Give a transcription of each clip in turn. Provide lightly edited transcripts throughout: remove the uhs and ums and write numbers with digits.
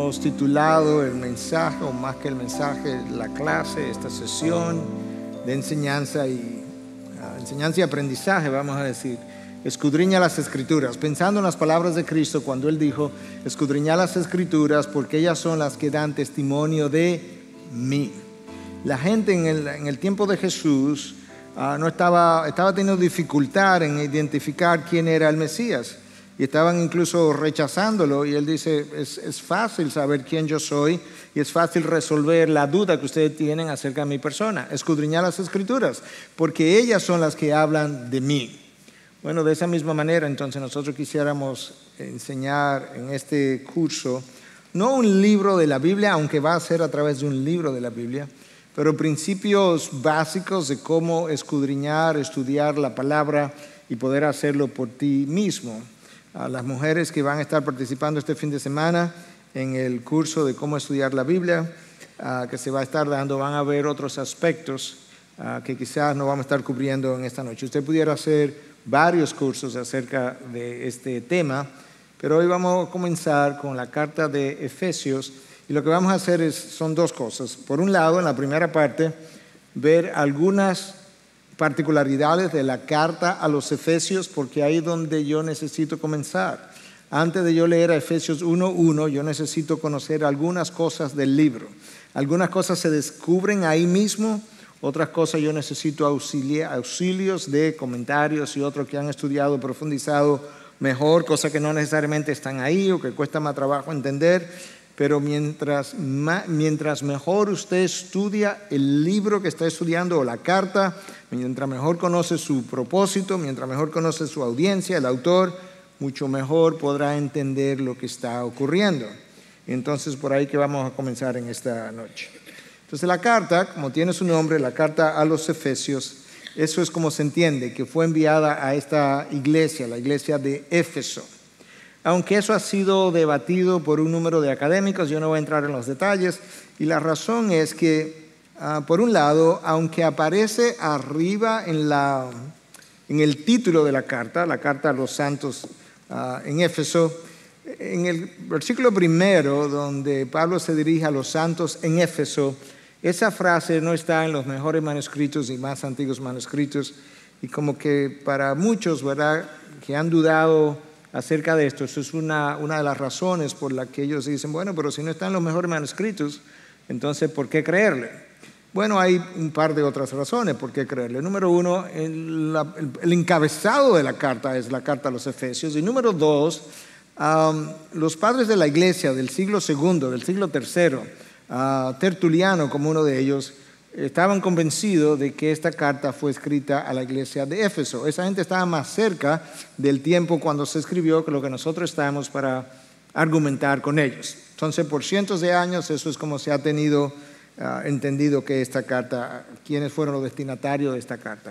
hemos titulado el mensaje, o más que el mensaje, la clase, esta sesión de enseñanza y aprendizaje, vamos a decir, escudriña las Escrituras, pensando en las palabras de Cristo cuando Él dijo, escudriña las Escrituras porque ellas son las que dan testimonio de mí. La gente en el tiempo de Jesús estaba teniendo dificultad en identificar quién era el Mesías. Y estaban incluso rechazándolo. Y Él dice, es fácil saber quién yo soy y es fácil resolver la duda que ustedes tienen acerca de mi persona. Escudriñar las Escrituras, porque ellas son las que hablan de mí. Bueno, de esa misma manera, entonces nosotros quisiéramos enseñar en este curso, no un libro de la Biblia, aunque va a ser a través de un libro de la Biblia, pero principios básicos de cómo escudriñar, estudiar la palabra y poder hacerlo por ti mismo. A las mujeres que van a estar participando este fin de semana en el curso de cómo estudiar la Biblia, que se va a estar dando, van a ver otros aspectos que quizás no vamos a estar cubriendo en esta noche. Usted pudiera hacer varios cursos acerca de este tema, pero hoy vamos a comenzar con la carta de Efesios, y lo que vamos a hacer son dos cosas. Por un lado, en la primera parte, ver algunas particularidades de la carta a los Efesios, porque ahí es donde yo necesito comenzar. Antes de yo leer a Efesios 1:1, yo necesito conocer algunas cosas del libro. Algunas cosas se descubren ahí mismo, otras cosas yo necesito auxilios de comentarios y otros que han estudiado, profundizado mejor, cosas que no necesariamente están ahí o que cuesta más trabajo entender. Pero mientras mejor usted estudia el libro que está estudiando o la carta, mientras mejor conoce su propósito, mientras mejor conoce su audiencia, el autor, mucho mejor podrá entender lo que está ocurriendo. Entonces, por ahí que vamos a comenzar en esta noche. Entonces, la carta, como tiene su nombre, la carta a los Efesios, eso es como se entiende, que fue enviada a esta iglesia, la iglesia de Éfeso. Aunque eso ha sido debatido por un número de académicos, yo no voy a entrar en los detalles, y la razón es que, por un lado, aunque aparece arriba en el título de la carta a los santos en Éfeso, en el versículo primero, donde Pablo se dirige a los santos en Éfeso, esa frase no está en los mejores manuscritos y más antiguos manuscritos, y como que para muchos, ¿verdad?, que han dudado acerca de esto, eso es una de las razones por la que ellos dicen, bueno, pero si no están los mejores manuscritos, entonces ¿por qué creerle? Bueno, hay un par de otras razones por qué creerle. Número uno, el encabezado de la carta es la carta a los Efesios. Y número dos, los padres de la iglesia del siglo II, del siglo III, Tertuliano como uno de ellos, estaban convencidos de que esta carta fue escrita a la iglesia de Éfeso. Esa gente estaba más cerca del tiempo cuando se escribió que lo que nosotros estamos para argumentar con ellos. Entonces, por cientos de años, eso es como se ha tenido entendido que esta carta, quiénes fueron los destinatarios de esta carta.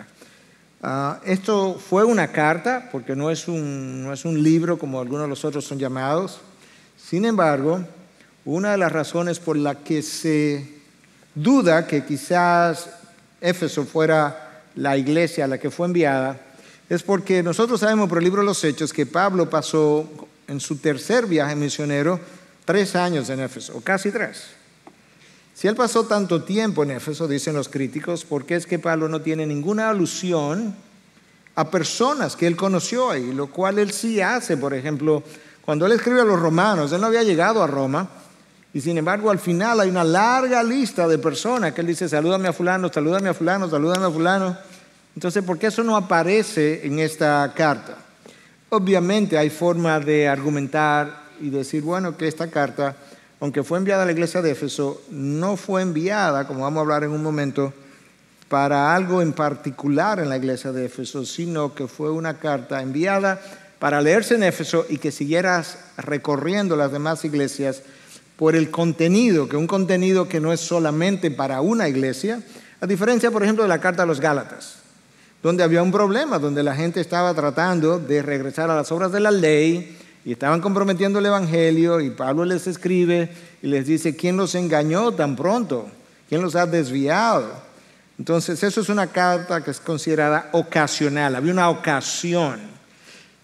Esto fue una carta, porque no es un libro como algunos de los otros son llamados. Sin embargo, una de las razones por la que se duda que quizás Éfeso fuera la iglesia a la que fue enviada, es porque nosotros sabemos por el libro de los Hechos que Pablo pasó en su tercer viaje misionero 3 años en Éfeso, o casi 3. Si él pasó tanto tiempo en Éfeso, dicen los críticos, ¿por qué es que Pablo no tiene ninguna alusión a personas que él conoció ahí? Lo cual él sí hace, por ejemplo, cuando él escribe a los romanos, él no había llegado a Roma, y sin embargo, al final hay una larga lista de personas que él dice, salúdame a fulano, salúdame a fulano, salúdame a fulano. Entonces, ¿por qué eso no aparece en esta carta? Obviamente hay forma de argumentar y decir, bueno, que esta carta, aunque fue enviada a la iglesia de Éfeso, no fue enviada, como vamos a hablar en un momento, para algo en particular en la iglesia de Éfeso, sino que fue una carta enviada para leerse en Éfeso y que siguieras recorriendo las demás iglesias por el contenido, que un contenido que no es solamente para una iglesia, a diferencia, por ejemplo, de la carta a los Gálatas, donde había un problema, donde la gente estaba tratando de regresar a las obras de la ley y estaban comprometiendo el evangelio, y Pablo les escribe y les dice, ¿quién los engañó tan pronto? ¿Quién los ha desviado? Entonces, eso es una carta que es considerada ocasional, había una ocasión.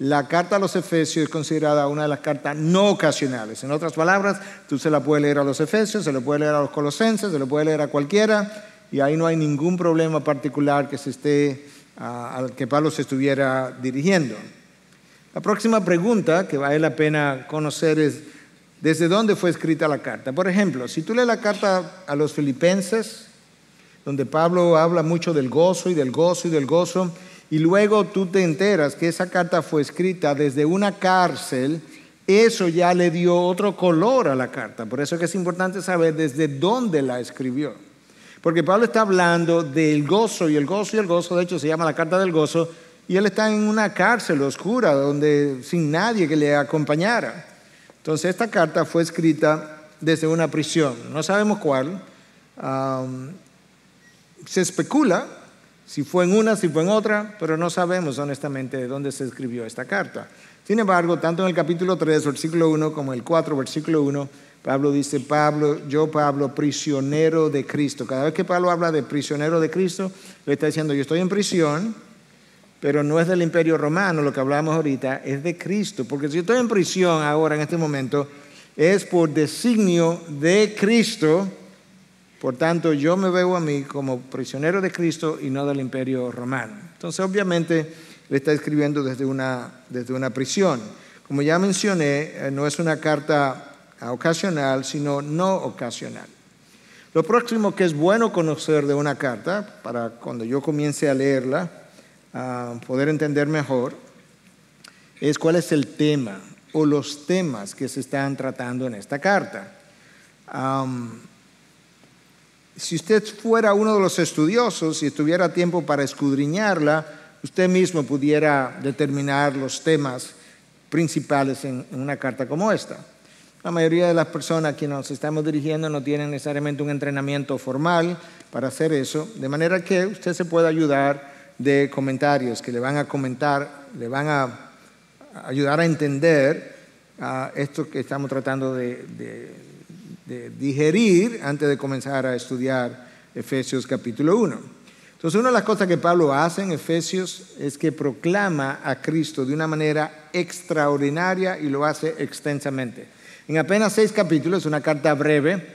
la carta a los Efesios es considerada una de las cartas no ocasionales. En otras palabras, tú se la puedes leer a los Efesios, se la puedes leer a los Colosenses, se la puedes leer a cualquiera, y ahí no hay ningún problema particular al que Pablo se estuviera dirigiendo. La próxima pregunta que vale la pena conocer es, ¿desde dónde fue escrita la carta? Por ejemplo, si tú lees la carta a los Filipenses, donde Pablo habla mucho del gozo y del gozo y del gozo, y luego tú te enteras que esa carta fue escrita desde una cárcel, eso ya le dio otro color a la carta. Por eso es que es importante saber desde dónde la escribió. Porque Pablo está hablando del gozo y el gozo y el gozo, de hecho se llama la carta del gozo, y él está en una cárcel oscura, sin nadie que le acompañara. Entonces esta carta fue escrita desde una prisión, no sabemos cuál. Se especula si fue en una, si fue en otra, pero no sabemos honestamente de dónde se escribió esta carta. Sin embargo, tanto en el capítulo 3, versículo 1, como en el 4, versículo 1, Pablo dice, yo Pablo, prisionero de Cristo. Cada vez que Pablo habla de prisionero de Cristo, le está diciendo, yo estoy en prisión, pero no es del Imperio Romano, lo que hablamos ahorita, es de Cristo. Porque si yo estoy en prisión ahora, en este momento, es por designio de Cristo. Por tanto, yo me veo a mí como prisionero de Cristo y no del Imperio Romano. Entonces, obviamente, le está escribiendo desde una prisión. Como ya mencioné, no es una carta ocasional, sino no ocasional. Lo próximo que es bueno conocer de una carta, para cuando yo comience a leerla, poder entender mejor, es cuál es el tema o los temas que se están tratando en esta carta. Si usted fuera uno de los estudiosos y tuviera tiempo para escudriñarla, usted mismo pudiera determinar los temas principales en una carta como esta. La mayoría de las personas a quienes nos estamos dirigiendo no tienen necesariamente un entrenamiento formal para hacer eso, de manera que usted se puede ayudar de comentarios que le van a comentar, le van a ayudar a entender esto que estamos tratando de digerir antes de comenzar a estudiar Efesios capítulo 1. Entonces, una de las cosas que Pablo hace en Efesios es que proclama a Cristo de una manera extraordinaria y lo hace extensamente. En apenas 6 capítulos, una carta breve,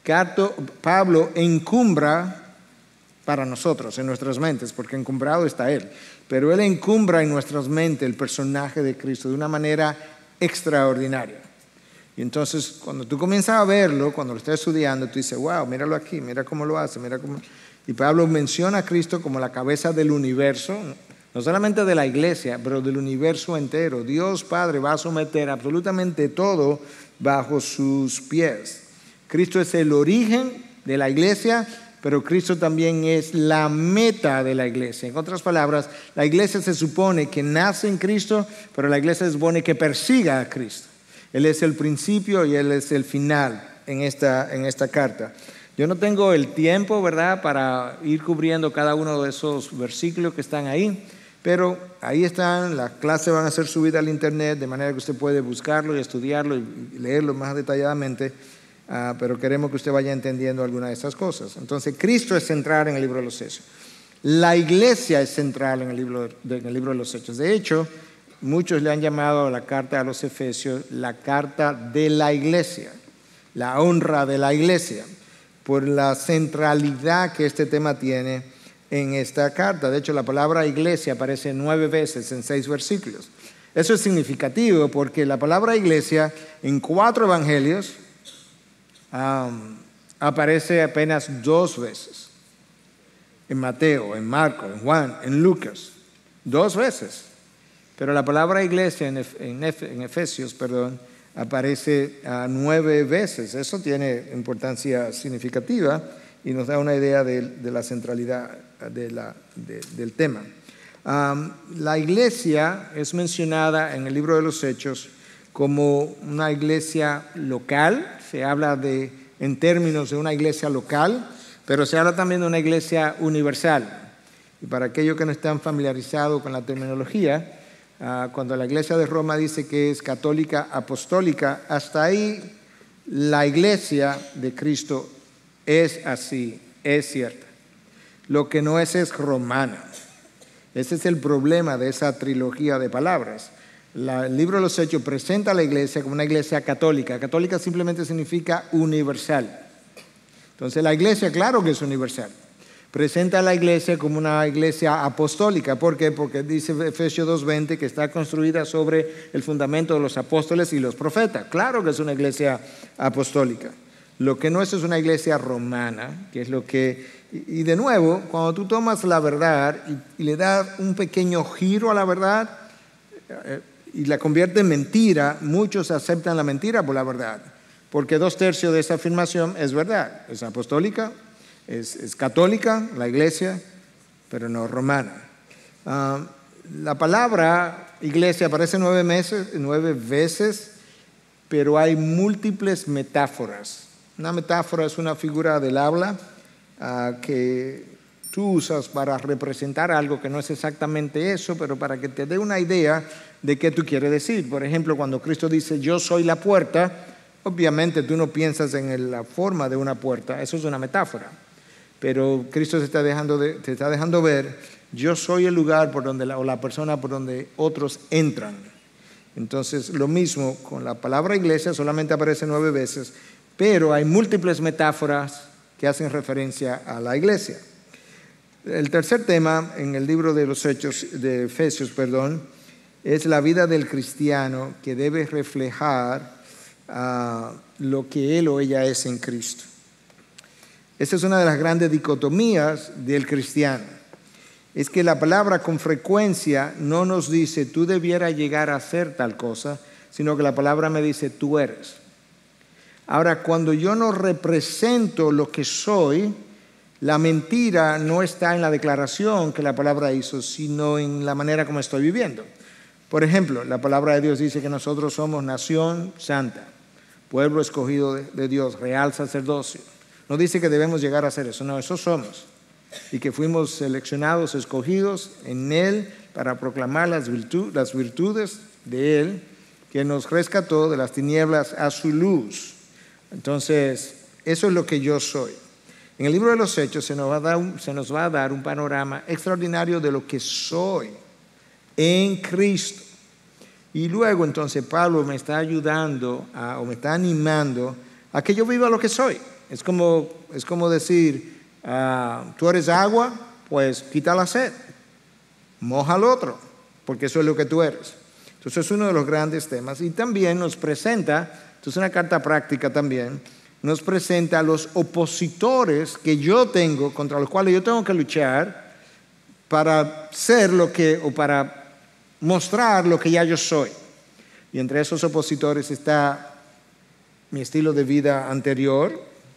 Pablo encumbra para nosotros, en nuestras mentes, porque encumbrado está Él, pero Él encumbra en nuestras mentes el personaje de Cristo de una manera extraordinaria. Y entonces, cuando tú comienzas a verlo, cuando lo estás estudiando, tú dices, wow, míralo aquí, mira cómo lo hace, mira cómo... Y Pablo menciona a Cristo como la cabeza del universo, no solamente de la iglesia, pero del universo entero. Dios Padre va a someter absolutamente todo bajo sus pies. Cristo es el origen de la iglesia, pero Cristo también es la meta de la iglesia. En otras palabras, la iglesia se supone que nace en Cristo, pero la iglesia se supone que persiga a Cristo. Él es el principio y Él es el final en esta carta. Yo no tengo el tiempo, ¿verdad?, para ir cubriendo cada uno de esos versículos que están ahí, pero ahí están, las clases van a ser subidas al internet, de manera que usted puede buscarlo y estudiarlo y leerlo más detalladamente, pero queremos que usted vaya entendiendo algunas de esas cosas. Entonces, Cristo es central en el libro de los Hechos. La iglesia es central en el libro de los Hechos. De hecho, muchos le han llamado a la carta a los Efesios la carta de la iglesia, la honra de la iglesia, por la centralidad que este tema tiene en esta carta. De hecho, la palabra iglesia aparece 9 veces en 6 versículos. Eso es significativo porque la palabra iglesia en 4 evangelios aparece apenas 2 veces. En Mateo, en Marcos, en Juan, en Lucas. 2 veces. Pero la palabra iglesia en Efesios, aparece 9 veces. Eso tiene importancia significativa y nos da una idea de la centralidad del tema. La iglesia es mencionada en el libro de los Hechos como una iglesia local. Se habla en términos de una iglesia local, pero se habla también de una iglesia universal. Y para aquellos que no están familiarizados con la terminología, cuando la iglesia de Roma dice que es católica apostólica, hasta ahí la iglesia de Cristo es así, es cierta. Lo que no es romana. Ese es el problema de esa trilogía de palabras. El libro de los Hechos presenta a la iglesia como una iglesia católica. Católica simplemente significa universal. Entonces la iglesia, claro que es universal. Presenta a la iglesia como una iglesia apostólica. ¿Por qué? Porque dice Efesios 2:20 que está construida sobre el fundamento de los apóstoles y los profetas. Claro que es una iglesia apostólica. Lo que no es una iglesia romana, que es lo que... Y de nuevo, cuando tú tomas la verdad y le das un pequeño giro a la verdad y la conviertes en mentira, muchos aceptan la mentira por la verdad. Porque 2/3 de esa afirmación es verdad. Es apostólica, es católica, la iglesia, pero no romana. La palabra iglesia aparece 9 veces, pero hay múltiples metáforas. Una metáfora es una figura del habla que tú usas para representar algo que no es exactamente eso, pero para que te dé una idea de qué tú quieres decir. Por ejemplo, cuando Cristo dice, yo soy la puerta, obviamente tú no piensas en la forma de una puerta, eso es una metáfora. Pero Cristo te está dejando ver, yo soy el lugar por donde o la persona por donde otros entran. Entonces, lo mismo con la palabra iglesia, solamente aparece 9 veces, pero hay múltiples metáforas que hacen referencia a la iglesia. El tercer tema en el libro de los Hechos, de Efesios, es la vida del cristiano que debe reflejar lo que él o ella es en Cristo. Esa es una de las grandes dicotomías del cristiano. Es que la palabra con frecuencia no nos dice tú debieras llegar a hacer tal cosa, sino que la palabra me dice tú eres. Ahora, cuando yo no represento lo que soy, la mentira no está en la declaración que la palabra hizo, sino en la manera como estoy viviendo. Por ejemplo, la palabra de Dios dice que nosotros somos nación santa, pueblo escogido de Dios, real sacerdocio. No dice que debemos llegar a hacer eso, no, eso somos. Y que fuimos seleccionados, escogidos en Él para proclamar las virtudes de Él, que nos rescató de las tinieblas a su luz. Entonces, eso es lo que yo soy. En el libro de los Hechos se nos va a dar un panorama extraordinario de lo que soy en Cristo. Y luego entonces Pablo me está ayudando o me está animando a que yo viva lo que soy. Es como decir, tú eres agua, pues quita la sed, moja al otro, porque eso es lo que tú eres. Entonces es uno de los grandes temas. Y también nos presenta, entonces una carta práctica también, nos presenta a los opositores que yo tengo, contra los cuales yo tengo que luchar para ser o para mostrar lo que ya yo soy. Y entre esos opositores está mi estilo de vida anterior,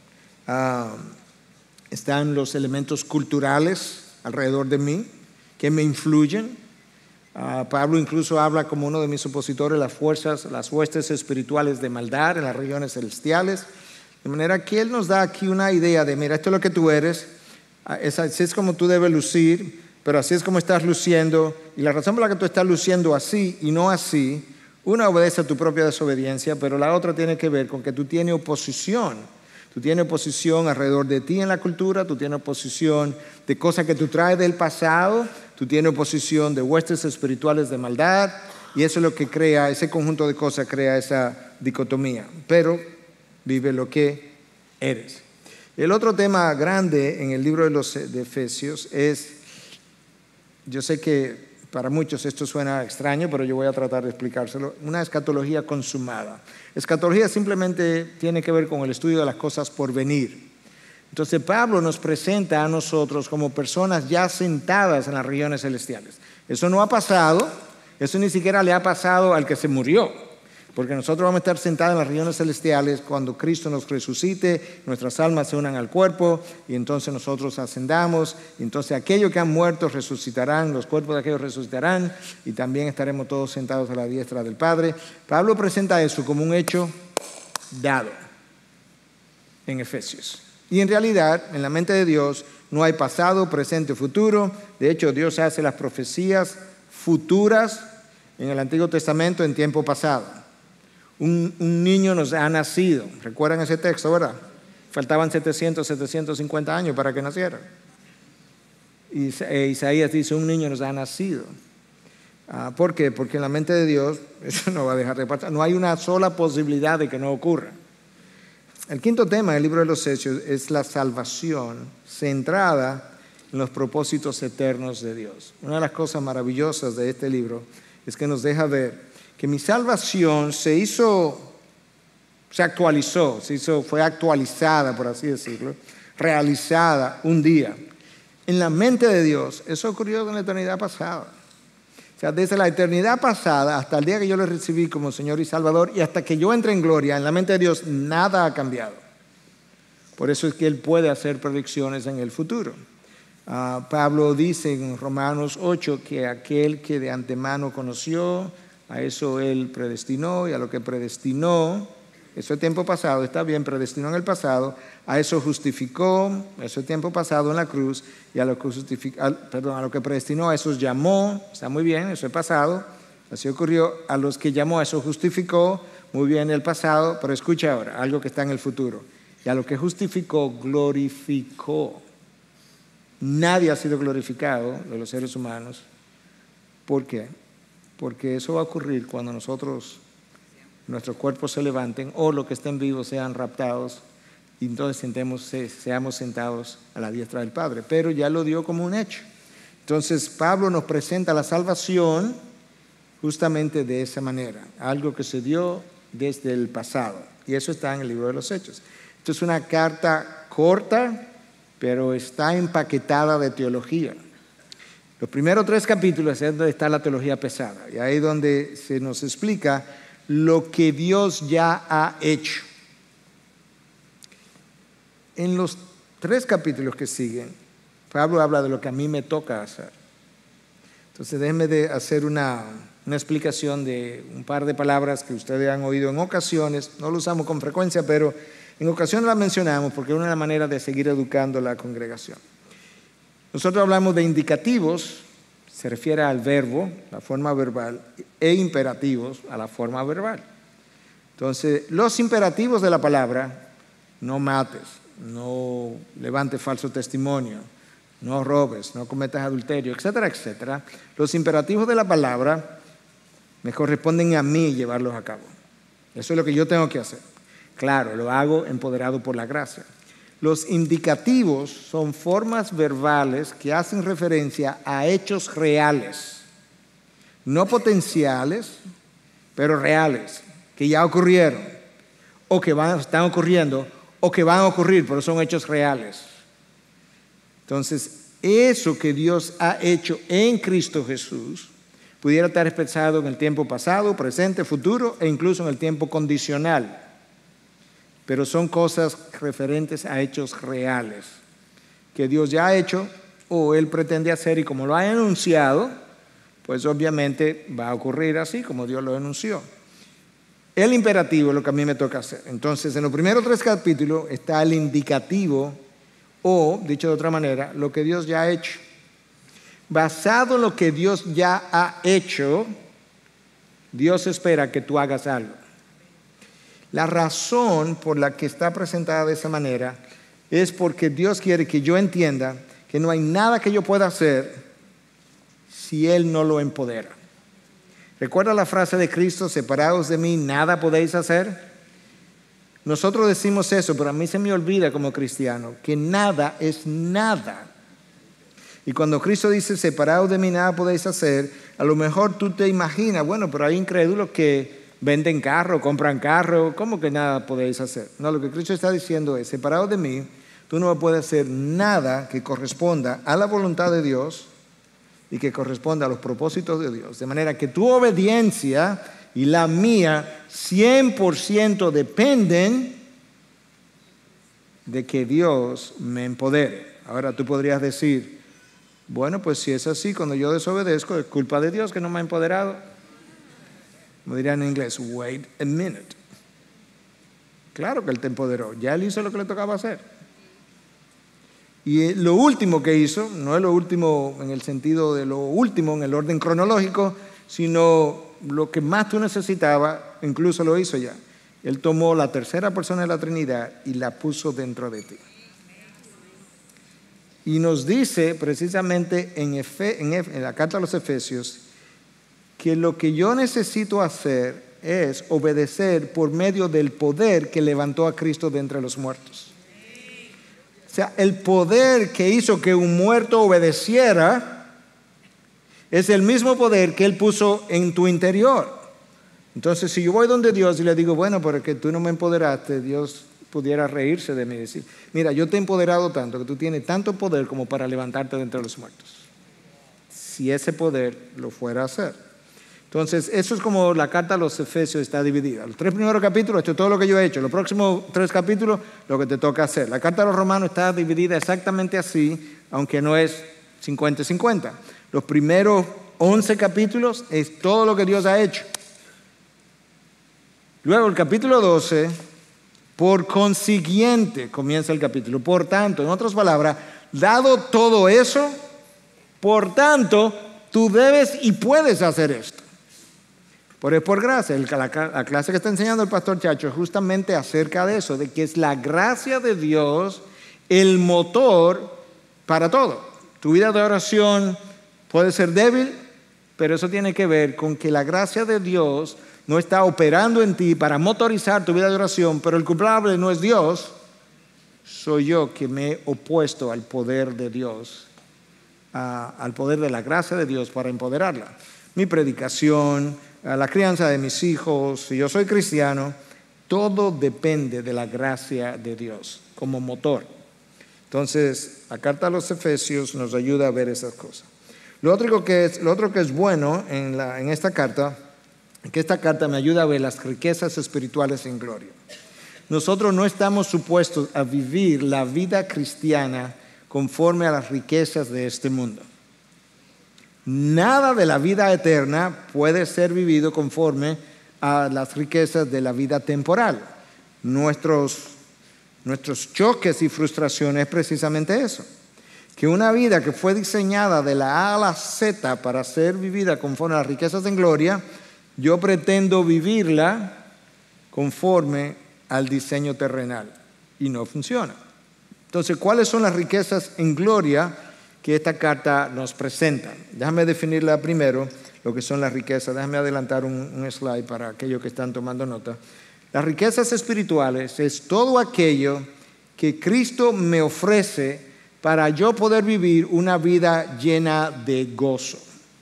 están los elementos culturales alrededor de mí que me influyen. Pablo incluso habla como uno de mis opositores las huestes espirituales de maldad en las regiones celestiales. De manera que él nos da aquí una idea de, mira, esto es lo que tú eres, así es como tú debes lucir, pero así es como estás luciendo. Y la razón por la que tú estás luciendo así y no así, una obedece a tu propia desobediencia, pero la otra tiene que ver con que tú tienes oposición. Tú tienes oposición alrededor de ti en la cultura, tú tienes oposición de cosas que tú traes del pasado, tú tienes oposición de huestes espirituales de maldad, y eso es lo que crea, ese conjunto de cosas crea esa dicotomía. Pero vive lo que eres. El otro tema grande en el libro de Efesios es, yo sé que para muchos esto suena extraño, pero yo voy a tratar de explicárselo, una escatología consumada. Escatología simplemente tiene que ver con el estudio de las cosas por venir. Entonces Pablo nos presenta a nosotros como personas ya sentadas en las regiones celestiales. Eso no ha pasado, eso ni siquiera le ha pasado al que se murió. Porque nosotros vamos a estar sentados en las regiones celestiales cuando Cristo nos resucite, nuestras almas se unan al cuerpo y entonces nosotros ascendamos. Y entonces aquellos que han muerto resucitarán, los cuerpos de aquellos resucitarán y también estaremos todos sentados a la diestra del Padre. Pablo presenta eso como un hecho dado en Efesios. Y en realidad, en la mente de Dios, no hay pasado, presente, futuro. De hecho, Dios hace las profecías futuras en el Antiguo Testamento en tiempo pasado. Un niño nos ha nacido. ¿Recuerdan ese texto, verdad? Faltaban 750 años para que naciera. Isaías dice, un niño nos ha nacido. ¿Por qué? Porque en la mente de Dios eso no va a dejar de pasar. No hay una sola posibilidad de que no ocurra. El quinto tema del libro de los Hechos es la salvación centrada en los propósitos eternos de Dios. Una de las cosas maravillosas de este libro es que nos deja ver que mi salvación fue actualizada, por así decirlo, realizada un día. En la mente de Dios, eso ocurrió en la eternidad pasada. O sea, desde la eternidad pasada hasta el día que yo le recibí como Señor y Salvador y hasta que yo entre en gloria, en la mente de Dios nada ha cambiado. Por eso es que Él puede hacer predicciones en el futuro. Pablo dice en Romanos 8 que aquel que de antemano conoció, a eso Él predestinó, y a lo que predestinó, eso es tiempo pasado, está bien, predestinó en el pasado, a eso justificó, eso es tiempo pasado en la cruz, y a lo que predestinó, a esos llamó, está muy bien, eso es pasado, así ocurrió, a los que llamó, a eso justificó, muy bien el pasado, pero escucha ahora, algo que está en el futuro, y a lo que justificó, glorificó. Nadie ha sido glorificado de los seres humanos. ¿Por qué? Porque eso va a ocurrir cuando nuestros cuerpos se levanten o los que estén vivos sean raptados y entonces seamos sentados a la diestra del Padre. Pero ya lo dio como un hecho. Entonces Pablo nos presenta la salvación justamente de esa manera, algo que se dio desde el pasado. Y eso está en el libro de los Hechos. Esto es una carta corta, pero está empaquetada de teología. Los primeros 3 capítulos es donde está la teología pesada, y ahí es donde se nos explica lo que Dios ya ha hecho. En los 3 capítulos que siguen, Pablo habla de lo que a mí me toca hacer. Entonces déjenme de hacer una explicación de un par de palabras que ustedes han oído en ocasiones, no lo usamos con frecuencia, pero en ocasiones las mencionamos porque es una manera de seguir educando a la congregación. Nosotros hablamos de indicativos, se refiere al verbo, la forma verbal, e imperativos a la forma verbal. Entonces, los imperativos de la palabra, no mates, no levantes falso testimonio, no robes, no cometas adulterio, etcétera, etcétera. Los imperativos de la palabra me corresponden a mí llevarlos a cabo. Eso es lo que yo tengo que hacer. Claro, lo hago empoderado por la gracia. Los indicativos son formas verbales que hacen referencia a hechos reales, no potenciales, pero reales, que ya ocurrieron, o que están ocurriendo, o que van a ocurrir, pero son hechos reales. Entonces, eso que Dios ha hecho en Cristo Jesús pudiera estar expresado en el tiempo pasado, presente, futuro e incluso en el tiempo condicional. Pero son cosas referentes a hechos reales que Dios ya ha hecho o Él pretende hacer, y como lo ha enunciado, pues obviamente va a ocurrir así como Dios lo anunció. El imperativo es lo que a mí me toca hacer. Entonces, en los primeros 3 capítulos está el indicativo o, dicho de otra manera, lo que Dios ya ha hecho. Basado en lo que Dios ya ha hecho, Dios espera que tú hagas algo. La razón por la que está presentada de esa manera es porque Dios quiere que yo entienda que no hay nada que yo pueda hacer si Él no lo empodera. ¿Recuerda la frase de Cristo, separados de mí, nada podéis hacer? Nosotros decimos eso, pero a mí se me olvida como cristiano que nada es nada. Y cuando Cristo dice, separados de mí, nada podéis hacer, a lo mejor tú te imaginas, bueno, pero hay incrédulos que venden carro, compran carro, ¿cómo que nada podéis hacer? No, lo que Cristo está diciendo es, separado de mí, tú no puedes hacer nada que corresponda a la voluntad de Dios y que corresponda a los propósitos de Dios. De manera que tu obediencia y la mía 100% dependen de que Dios me empodere. Ahora tú podrías decir, bueno, pues si es así, cuando yo desobedezco, es culpa de Dios que no me ha empoderado. Como dirían en inglés, wait a minute. Claro que Él te empoderó, ya Él hizo lo que le tocaba hacer. Y lo último que hizo, no es lo último en el sentido de lo último en el orden cronológico, sino lo que más tú necesitabas, incluso lo hizo ya. Él tomó la tercera persona de la Trinidad y la puso dentro de ti. Y nos dice precisamente en la carta a los Efesios que lo que yo necesito hacer es obedecer por medio del poder que levantó a Cristo de entre los muertos. O sea, el poder que hizo que un muerto obedeciera es el mismo poder que Él puso en tu interior. Entonces, si yo voy donde Dios y le digo, bueno, porque tú no me empoderaste, Dios pudiera reírse de mí y decir, mira, yo te he empoderado tanto que tú tienes tanto poder como para levantarte de entre los muertos. Si ese poder lo fuera a hacer. Entonces, eso es como la carta a los Efesios está dividida. Los 3 primeros capítulos, esto es todo lo que yo he hecho. Los próximos 3 capítulos, lo que te toca hacer. La carta a los Romanos está dividida exactamente así, aunque no es 50-50. Los primeros 11 capítulos es todo lo que Dios ha hecho. Luego el capítulo 12, por consiguiente, comienza el capítulo. Por tanto, en otras palabras, dado todo eso, por tanto, tú debes y puedes hacer esto. Pero es por gracia. La clase que está enseñando el pastor Chacho es justamente acerca de eso, de que es la gracia de Dios el motor para todo. Tu vida de oración puede ser débil, pero eso tiene que ver con que la gracia de Dios no está operando en ti para motorizar tu vida de oración, pero el culpable no es Dios, soy yo que me he opuesto al poder de Dios, al poder de la gracia de Dios para empoderarla. Mi predicación, la crianza de mis hijos, si yo soy cristiano, todo depende de la gracia de Dios como motor. Entonces, la carta a los Efesios nos ayuda a ver esas cosas. Lo otro que es bueno en esta carta, que esta carta me ayuda a ver las riquezas espirituales en gloria. Nosotros no estamos supuestos a vivir la vida cristiana conforme a las riquezas de este mundo. Nada de la vida eterna puede ser vivido conforme a las riquezas de la vida temporal. Nuestros choques y frustraciones es precisamente eso. Que una vida que fue diseñada de la A a la Z para ser vivida conforme a las riquezas en gloria, yo pretendo vivirla conforme al diseño terrenal y no funciona. Entonces, ¿cuáles son las riquezas en gloria que esta carta nos presenta? Déjame definirla primero, lo que son las riquezas. Déjame adelantar un slide para aquellos que están tomando nota. Las riquezas espirituales es todo aquello que Cristo me ofrece para yo poder vivir una vida llena de gozo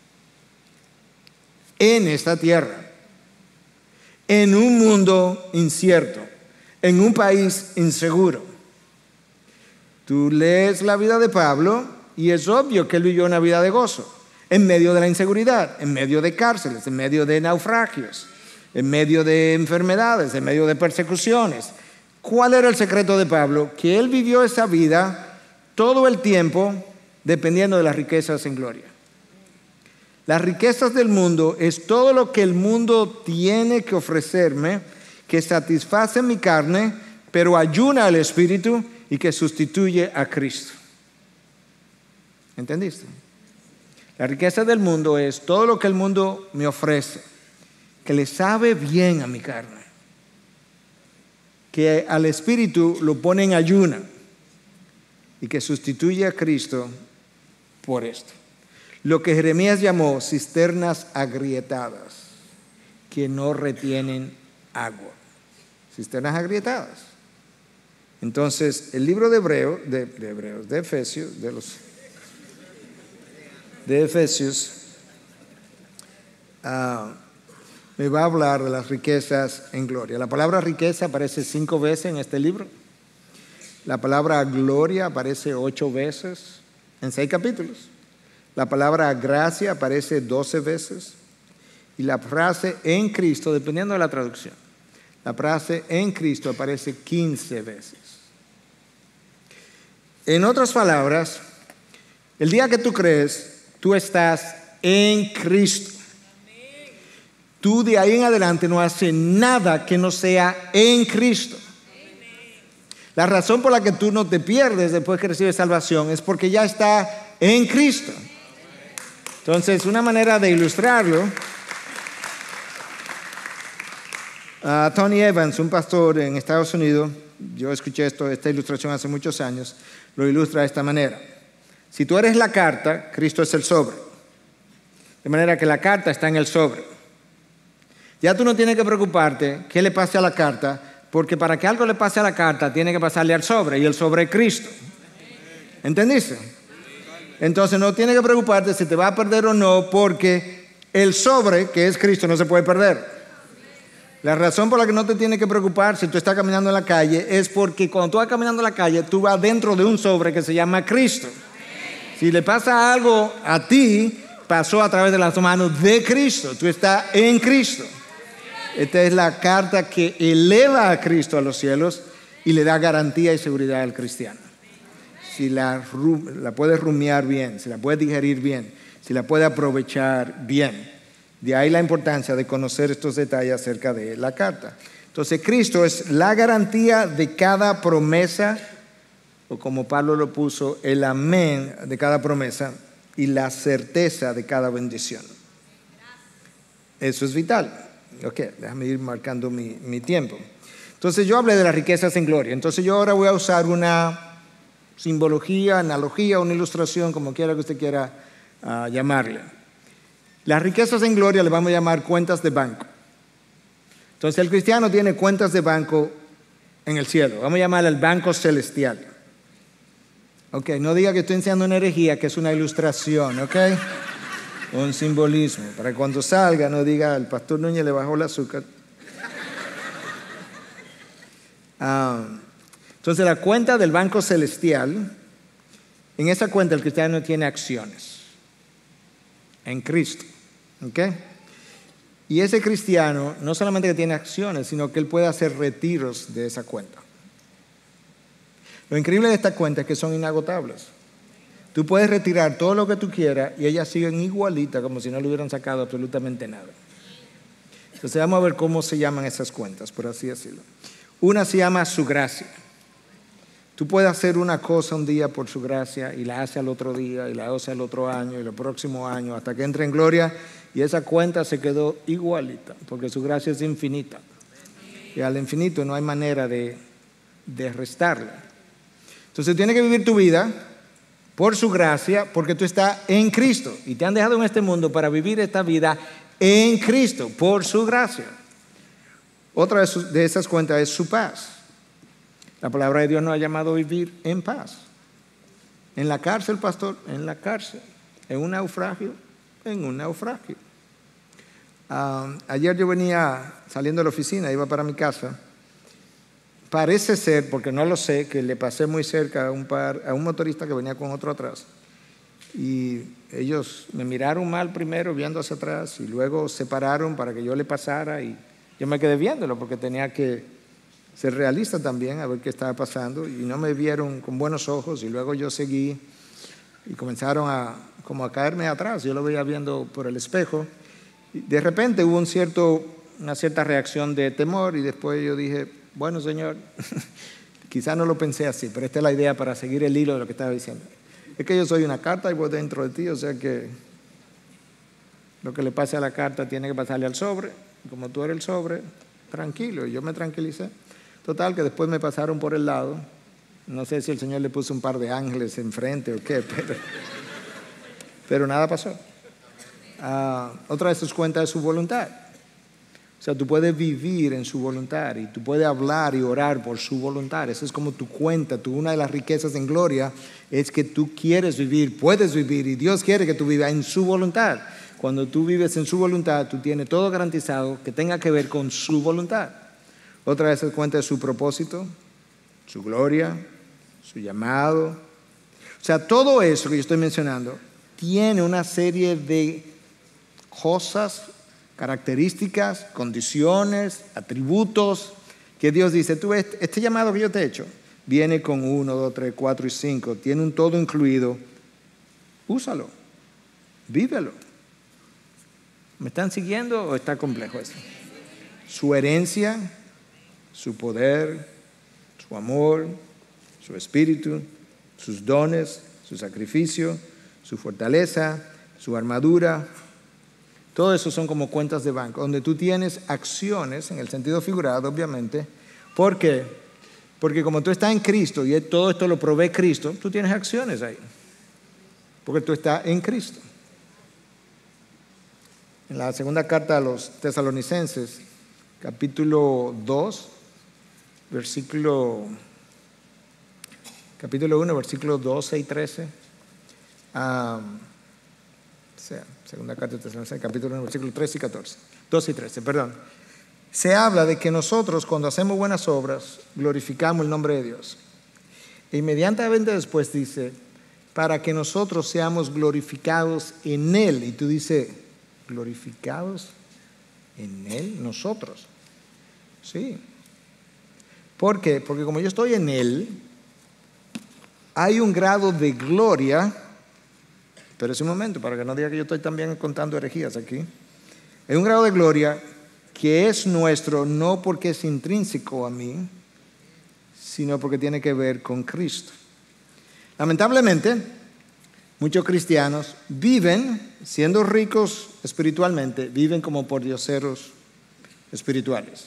en esta tierra, en un mundo incierto, en un país inseguro. Tú lees la vida de Pablo y es obvio que él vivió una vida de gozo, en medio de la inseguridad, en medio de cárceles, en medio de naufragios, en medio de enfermedades, en medio de persecuciones. ¿Cuál era el secreto de Pablo? Que él vivió esa vida todo el tiempo dependiendo de las riquezas en gloria. Las riquezas del mundo es todo lo que el mundo tiene que ofrecerme, que satisface mi carne, pero ayuna al espíritu y que sustituye a Cristo. ¿Entendiste? La riqueza del mundo es todo lo que el mundo me ofrece, que le sabe bien a mi carne, que al espíritu lo pone en ayuna y que sustituye a Cristo por esto. Lo que Jeremías llamó cisternas agrietadas, que no retienen agua. Cisternas agrietadas. Entonces, el libro de Efesios, me va a hablar de las riquezas en gloria. La palabra riqueza aparece 5 veces en este libro. La palabra gloria aparece 8 veces en 6 capítulos. La palabra gracia aparece 12 veces. Y la frase en Cristo, dependiendo de la traducción, la frase en Cristo aparece 15 veces. En otras palabras, el día que tú crees, tú estás en Cristo. Tú de ahí en adelante no haces nada que no sea en Cristo. La razón por la que tú no te pierdes después que recibes salvación es porque ya está en Cristo. Entonces, una manera de ilustrarlo, Tony Evans, un pastor en Estados Unidos, yo escuché esta ilustración hace muchos años, lo ilustra de esta manera. Si tú eres la carta, Cristo es el sobre. De manera que la carta está en el sobre. Ya tú no tienes que preocuparte qué le pase a la carta, porque para que algo le pase a la carta tiene que pasarle al sobre, y el sobre es Cristo. ¿Entendiste? Entonces no tienes que preocuparte si te va a perder o no, porque el sobre, que es Cristo, no se puede perder. La razón por la que no te tienes que preocupar si tú estás caminando en la calle es porque cuando tú vas caminando en la calle, tú vas dentro de un sobre que se llama Cristo. Si le pasa algo a ti, pasó a través de las manos de Cristo. Tú estás en Cristo. Esta es la carta que eleva a Cristo a los cielos y le da garantía y seguridad al cristiano. Si la puede rumiar bien, si la puede digerir bien, si la puede aprovechar bien. De ahí la importancia de conocer estos detalles acerca de la carta. Entonces, Cristo es la garantía de cada promesa, o como Pablo lo puso, el amén de cada promesa y la certeza de cada bendición. Eso es vital. Ok, déjame ir marcando mi tiempo. Entonces, yo hablé de las riquezas en gloria. Entonces, yo ahora voy a usar una simbología, analogía, una ilustración, como quiera que usted quiera llamarle. Las riquezas en gloria le vamos a llamar cuentas de banco. Entonces el cristiano tiene cuentas de banco en el cielo. Vamos a llamarle el banco celestial. Ok, no diga que estoy enseñando una herejía, que es una ilustración, ok. Un simbolismo. Para que cuando salga no diga, el pastor Núñez le bajó el azúcar. Entonces la cuenta del banco celestial, en esa cuenta el cristiano tiene acciones en Cristo. ¿Okay? Y ese cristiano no solamente que tiene acciones, sino que él puede hacer retiros de esa cuenta. Lo increíble de esta cuenta es que son inagotables. Tú puedes retirar todo lo que tú quieras y ellas siguen igualitas como si no le hubieran sacado absolutamente nada. Entonces vamos a ver cómo se llaman esas cuentas, por así decirlo. Una se llama su gracia. Tú puedes hacer una cosa un día por su gracia y la hace al otro día y la hace al otro año y el próximo año hasta que entre en gloria y esa cuenta se quedó igualita porque su gracia es infinita. Y al infinito no hay manera de restarla. Entonces tienes que vivir tu vida por su gracia porque tú estás en Cristo y te han dejado en este mundo para vivir esta vida en Cristo por su gracia. Otra de esas cuentas es su paz. La palabra de Dios nos ha llamado a vivir en paz. En la cárcel, pastor, en la cárcel. En un naufragio, en un naufragio. Ayer yo venía saliendo de la oficina, iba para mi casa. Parece ser, porque no lo sé, que le pasé muy cerca a un motorista que venía con otro atrás. Y ellos me miraron mal primero, viendo hacia atrás, y luego se pararon para que yo le pasara. Y yo me quedé viéndolo porque tenía que ser realista también, a ver qué estaba pasando, y no me vieron con buenos ojos, y luego yo seguí, y comenzaron a caerme atrás, yo lo veía viendo por el espejo, y de repente hubo una cierta reacción de temor, y después yo dije, bueno Señor, quizás no lo pensé así, pero esta es la idea para seguir el hilo de lo que estaba diciendo, es que yo soy una carta y voy dentro de ti, o sea que lo que le pase a la carta tiene que pasarle al sobre, y como tú eres el sobre, tranquilo, y yo me tranquilicé. Total, que después me pasaron por el lado. No sé si el Señor le puso un par de ángeles enfrente o qué, pero nada pasó. Otra de sus cuentas es su voluntad. O sea, tú puedes vivir en su voluntad y tú puedes hablar y orar por su voluntad. Esa es como tu cuenta. Una de las riquezas en gloria es que tú quieres vivir, puedes vivir y Dios quiere que tú vivas en su voluntad. Cuando tú vives en su voluntad, tú tienes todo garantizado que tenga que ver con su voluntad. Otra vez se cuenta de su propósito, su gloria, su llamado. O sea, todo eso que yo estoy mencionando tiene una serie de cosas, características, condiciones, atributos que Dios dice, tú ves, este llamado que yo te he hecho viene con 1, 2, 3, 4 y 5, tiene un todo incluido, úsalo, vívelo. ¿Me están siguiendo o está complejo eso? Su herencia, su poder, su amor, su espíritu, sus dones, su sacrificio, su fortaleza, su armadura. Todo eso son como cuentas de banco, donde tú tienes acciones, en el sentido figurado, obviamente. ¿Por qué? Porque como tú estás en Cristo y todo esto lo provee Cristo, tú tienes acciones ahí. Porque tú estás en Cristo. En la segunda carta a los Tesalonicenses, capítulo 2, capítulo 1, versículos 12 y 13. Segunda carta de Tesalonicenses, capítulo 1, versículos 13 y 14. 12 y 13, perdón. Se habla de que nosotros, cuando hacemos buenas obras, glorificamos el nombre de Dios. E inmediatamente después dice, para que nosotros seamos glorificados en Él. Y tú dices, ¿glorificados en Él? Nosotros. Sí. ¿Por qué? Porque como yo estoy en Él, hay un grado de gloria. Pero es un momento, para que no diga que yo estoy también contando herejías aquí. Hay un grado de gloria que es nuestro, no porque es intrínseco a mí, sino porque tiene que ver con Cristo. Lamentablemente, muchos cristianos viven, siendo ricos espiritualmente, viven como pordioseros espirituales.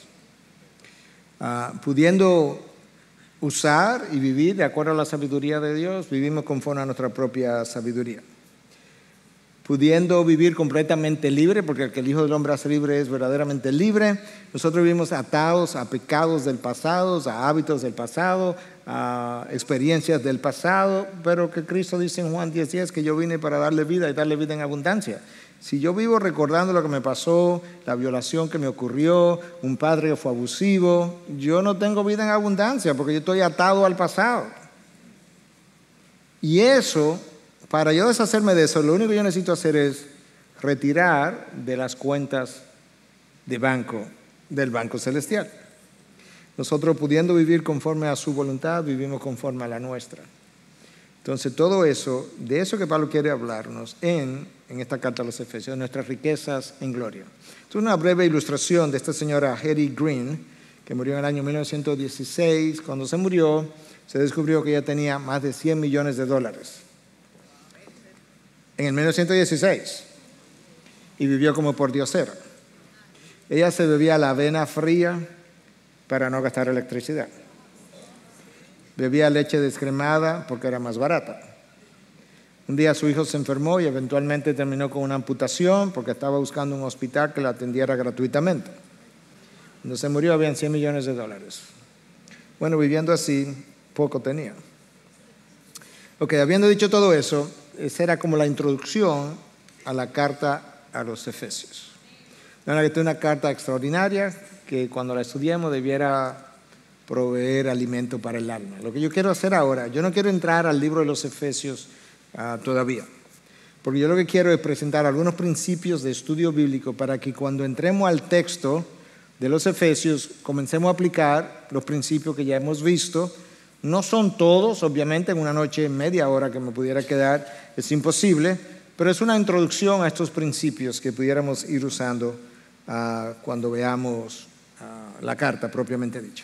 Pudiendo usar y vivir de acuerdo a la sabiduría de Dios, vivimos conforme a nuestra propia sabiduría. Pudiendo vivir completamente libre, porque el que el Hijo del Hombre hace libre es verdaderamente libre. Nosotros vivimos atados a pecados del pasado, a hábitos del pasado, a experiencias del pasado, pero que Cristo dice en Juan 10:10 que yo vine para darle vida y darle vida en abundancia. Si yo vivo recordando lo que me pasó, la violación que me ocurrió, un padre que fue abusivo, yo no tengo vida en abundancia porque yo estoy atado al pasado. Y eso, para yo deshacerme de eso, lo único que yo necesito hacer es retirar de las cuentas del banco celestial. Nosotros, pudiendo vivir conforme a su voluntad, vivimos conforme a la nuestra. Entonces, todo eso, de eso que Pablo quiere hablarnos en esta carta a los Efesios, nuestras riquezas en gloria. Es una breve ilustración de esta señora Hetty Green, que murió en el año 1916. Cuando se murió, se descubrió que ella tenía más de $100 millones. En el 1916. Y vivió como pordiosera. Ella se bebía la avena fría para no gastar electricidad. Bebía leche descremada porque era más barata. Un día su hijo se enfermó y eventualmente terminó con una amputación porque estaba buscando un hospital que la atendiera gratuitamente. Cuando se murió habían $100 millones. Bueno, viviendo así, poco tenía. Ok, habiendo dicho todo eso, esa era como la introducción a la carta a los Efesios. Es una carta extraordinaria que cuando la estudiemos debiera proveer alimento para el alma. Lo que yo quiero hacer ahora, yo no quiero entrar al libro de los Efesios todavía, porque yo lo que quiero es presentar algunos principios de estudio bíblico para que cuando entremos al texto de los Efesios comencemos a aplicar los principios que ya hemos visto. No son todos, obviamente, en una noche, media hora que me pudiera quedar, es imposible, pero es una introducción a estos principios que pudiéramos ir usando cuando veamos la carta propiamente dicha.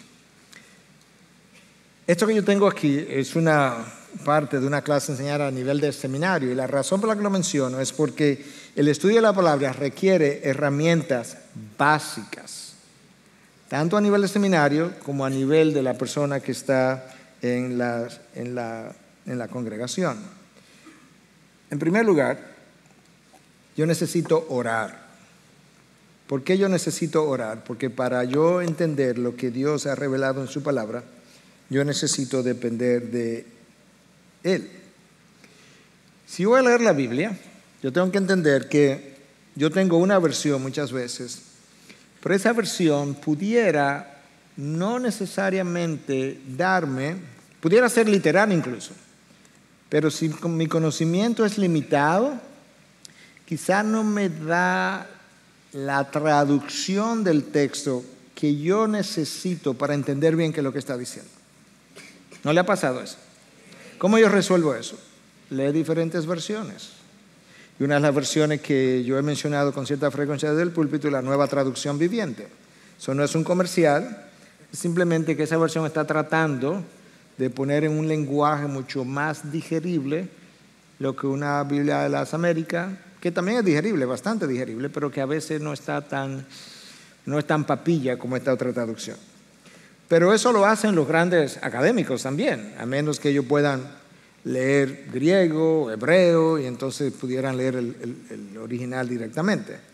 Esto que yo tengo aquí es una parte de una clase enseñada a nivel de seminario, y la razón por la que lo menciono es porque el estudio de la palabra requiere herramientas básicas, tanto a nivel de seminario como a nivel de la persona que está en la congregación. En primer lugar, yo necesito orar. ¿Por qué yo necesito orar? Porque para yo entender lo que Dios ha revelado en su palabra, yo necesito depender de Él. Si voy a leer la Biblia, yo tengo que entender que yo tengo una versión muchas veces, pero esa versión pudiera no necesariamente pudiera ser literal incluso, pero si mi conocimiento es limitado, quizá no me da la traducción del texto que yo necesito para entender bien qué es lo que está diciendo. ¿No le ha pasado eso? ¿Cómo yo resuelvo eso? Lee diferentes versiones. Y una de las versiones que yo he mencionado con cierta frecuencia desde el púlpito es la Nueva Traducción Viviente. Eso no es un comercial, es simplemente que esa versión está tratando de poner en un lenguaje mucho más digerible lo que una Biblia de las Américas, que también es digerible, bastante digerible, pero que a veces no es tan papilla como esta otra traducción. Pero eso lo hacen los grandes académicos también, a menos que ellos puedan leer griego, hebreo, y entonces pudieran leer el original directamente.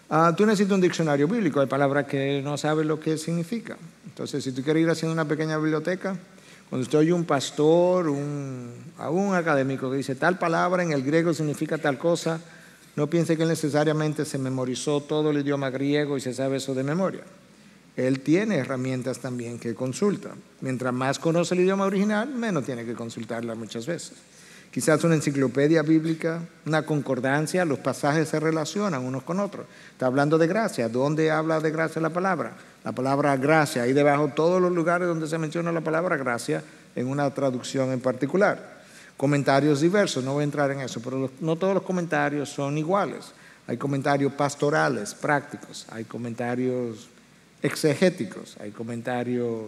Tú necesitas un diccionario bíblico, hay palabras que no sabes lo que significa. Entonces, si tú quieres ir haciendo una pequeña biblioteca, cuando usted oye un pastor, a un académico que dice tal palabra en el griego significa tal cosa, no piense que él necesariamente se memorizó todo el idioma griego y se sabe eso de memoria. Él tiene herramientas también que consulta. Mientras más conoce el idioma original, menos tiene que consultarla muchas veces. Quizás una enciclopedia bíblica, una concordancia, los pasajes se relacionan unos con otros. Está hablando de gracia. ¿Dónde habla de gracia la palabra? La palabra gracia, ahí debajo todos los lugares donde se menciona la palabra gracia en una traducción en particular. Comentarios diversos, no voy a entrar en eso, pero no todos los comentarios son iguales. Hay comentarios pastorales, prácticos, hay comentarios exegéticos, hay comentarios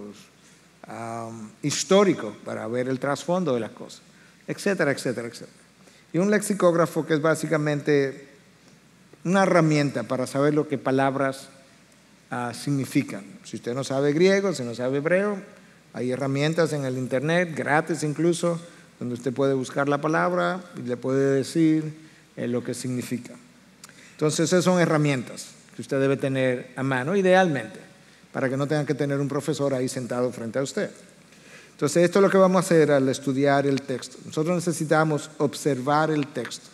históricos para ver el trasfondo de las cosas, etcétera, etcétera, etcétera. Y un lexicógrafo que es básicamente una herramienta para saber lo que palabras significan. Si usted no sabe griego, si no sabe hebreo, hay herramientas en el internet, gratis incluso, donde usted puede buscar la palabra y le puede decir lo que significa. Entonces, esas son herramientas que usted debe tener a mano, idealmente, para que no tenga que tener un profesor ahí sentado frente a usted. Entonces, esto es lo que vamos a hacer al estudiar el texto. Nosotros necesitamos observar el texto.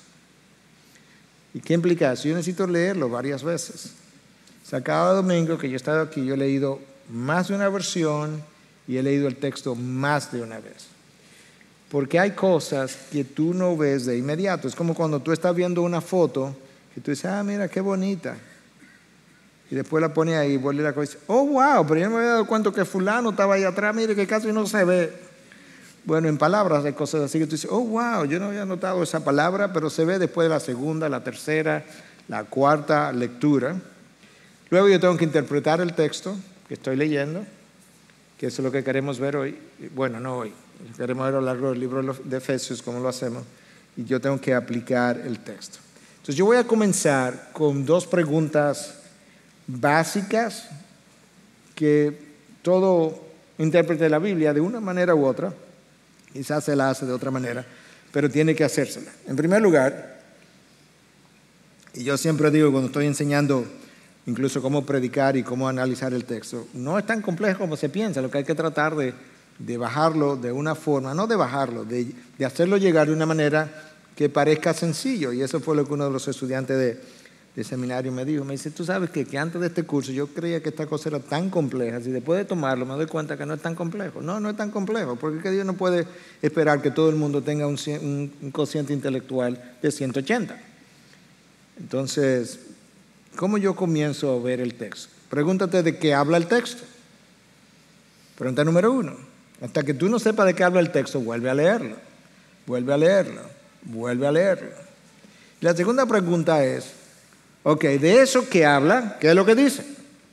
¿Y qué implica eso? Yo necesito leerlo varias veces. O sea, cada domingo que yo he estado aquí, yo he leído más de una versión y he leído el texto más de una vez. Porque hay cosas que tú no ves de inmediato. Es como cuando tú estás viendo una foto y tú dices, mira, qué bonita. Y después la pones ahí y vuelve la cosa y dice, oh, wow, pero yo no me había dado cuenta que fulano estaba ahí atrás, mire que casi no se ve. Bueno, en palabras hay cosas así que tú dices, oh, wow, yo no había notado esa palabra, pero se ve después de la segunda, la tercera, la cuarta lectura. Luego yo tengo que interpretar el texto que estoy leyendo, que eso es lo que queremos ver hoy. Bueno, no hoy, queremos ver a lo largo del libro de Efesios, cómo lo hacemos, y yo tengo que aplicar el texto. Entonces yo voy a comenzar con dos preguntas básicas que todo intérprete de la Biblia, de una manera u otra, quizás se la hace de otra manera, pero tiene que hacérsela. En primer lugar, y yo siempre digo cuando estoy enseñando incluso cómo predicar y cómo analizar el texto, no es tan complejo como se piensa. Lo que hay que tratar de bajarlo de una forma, no de bajarlo, de hacerlo llegar de una manera que parezca sencillo. Y eso fue lo que uno de los estudiantes de seminario me dijo. Me dice, tú sabes que antes de este curso yo creía que esta cosa era tan compleja, y después de tomarlo me doy cuenta que no es tan complejo. No es tan complejo, porque Dios no puede esperar que todo el mundo tenga un cociente intelectual de 180. Entonces, ¿cómo yo comienzo a ver el texto? Pregúntate de qué habla el texto. Pregunta número 1. Hasta que tú no sepas de qué habla el texto, vuelve a leerlo. Vuelve a leerlo. Vuelve a leerlo. Y la segunda pregunta es, ok, de eso que habla, ¿qué es lo que dice?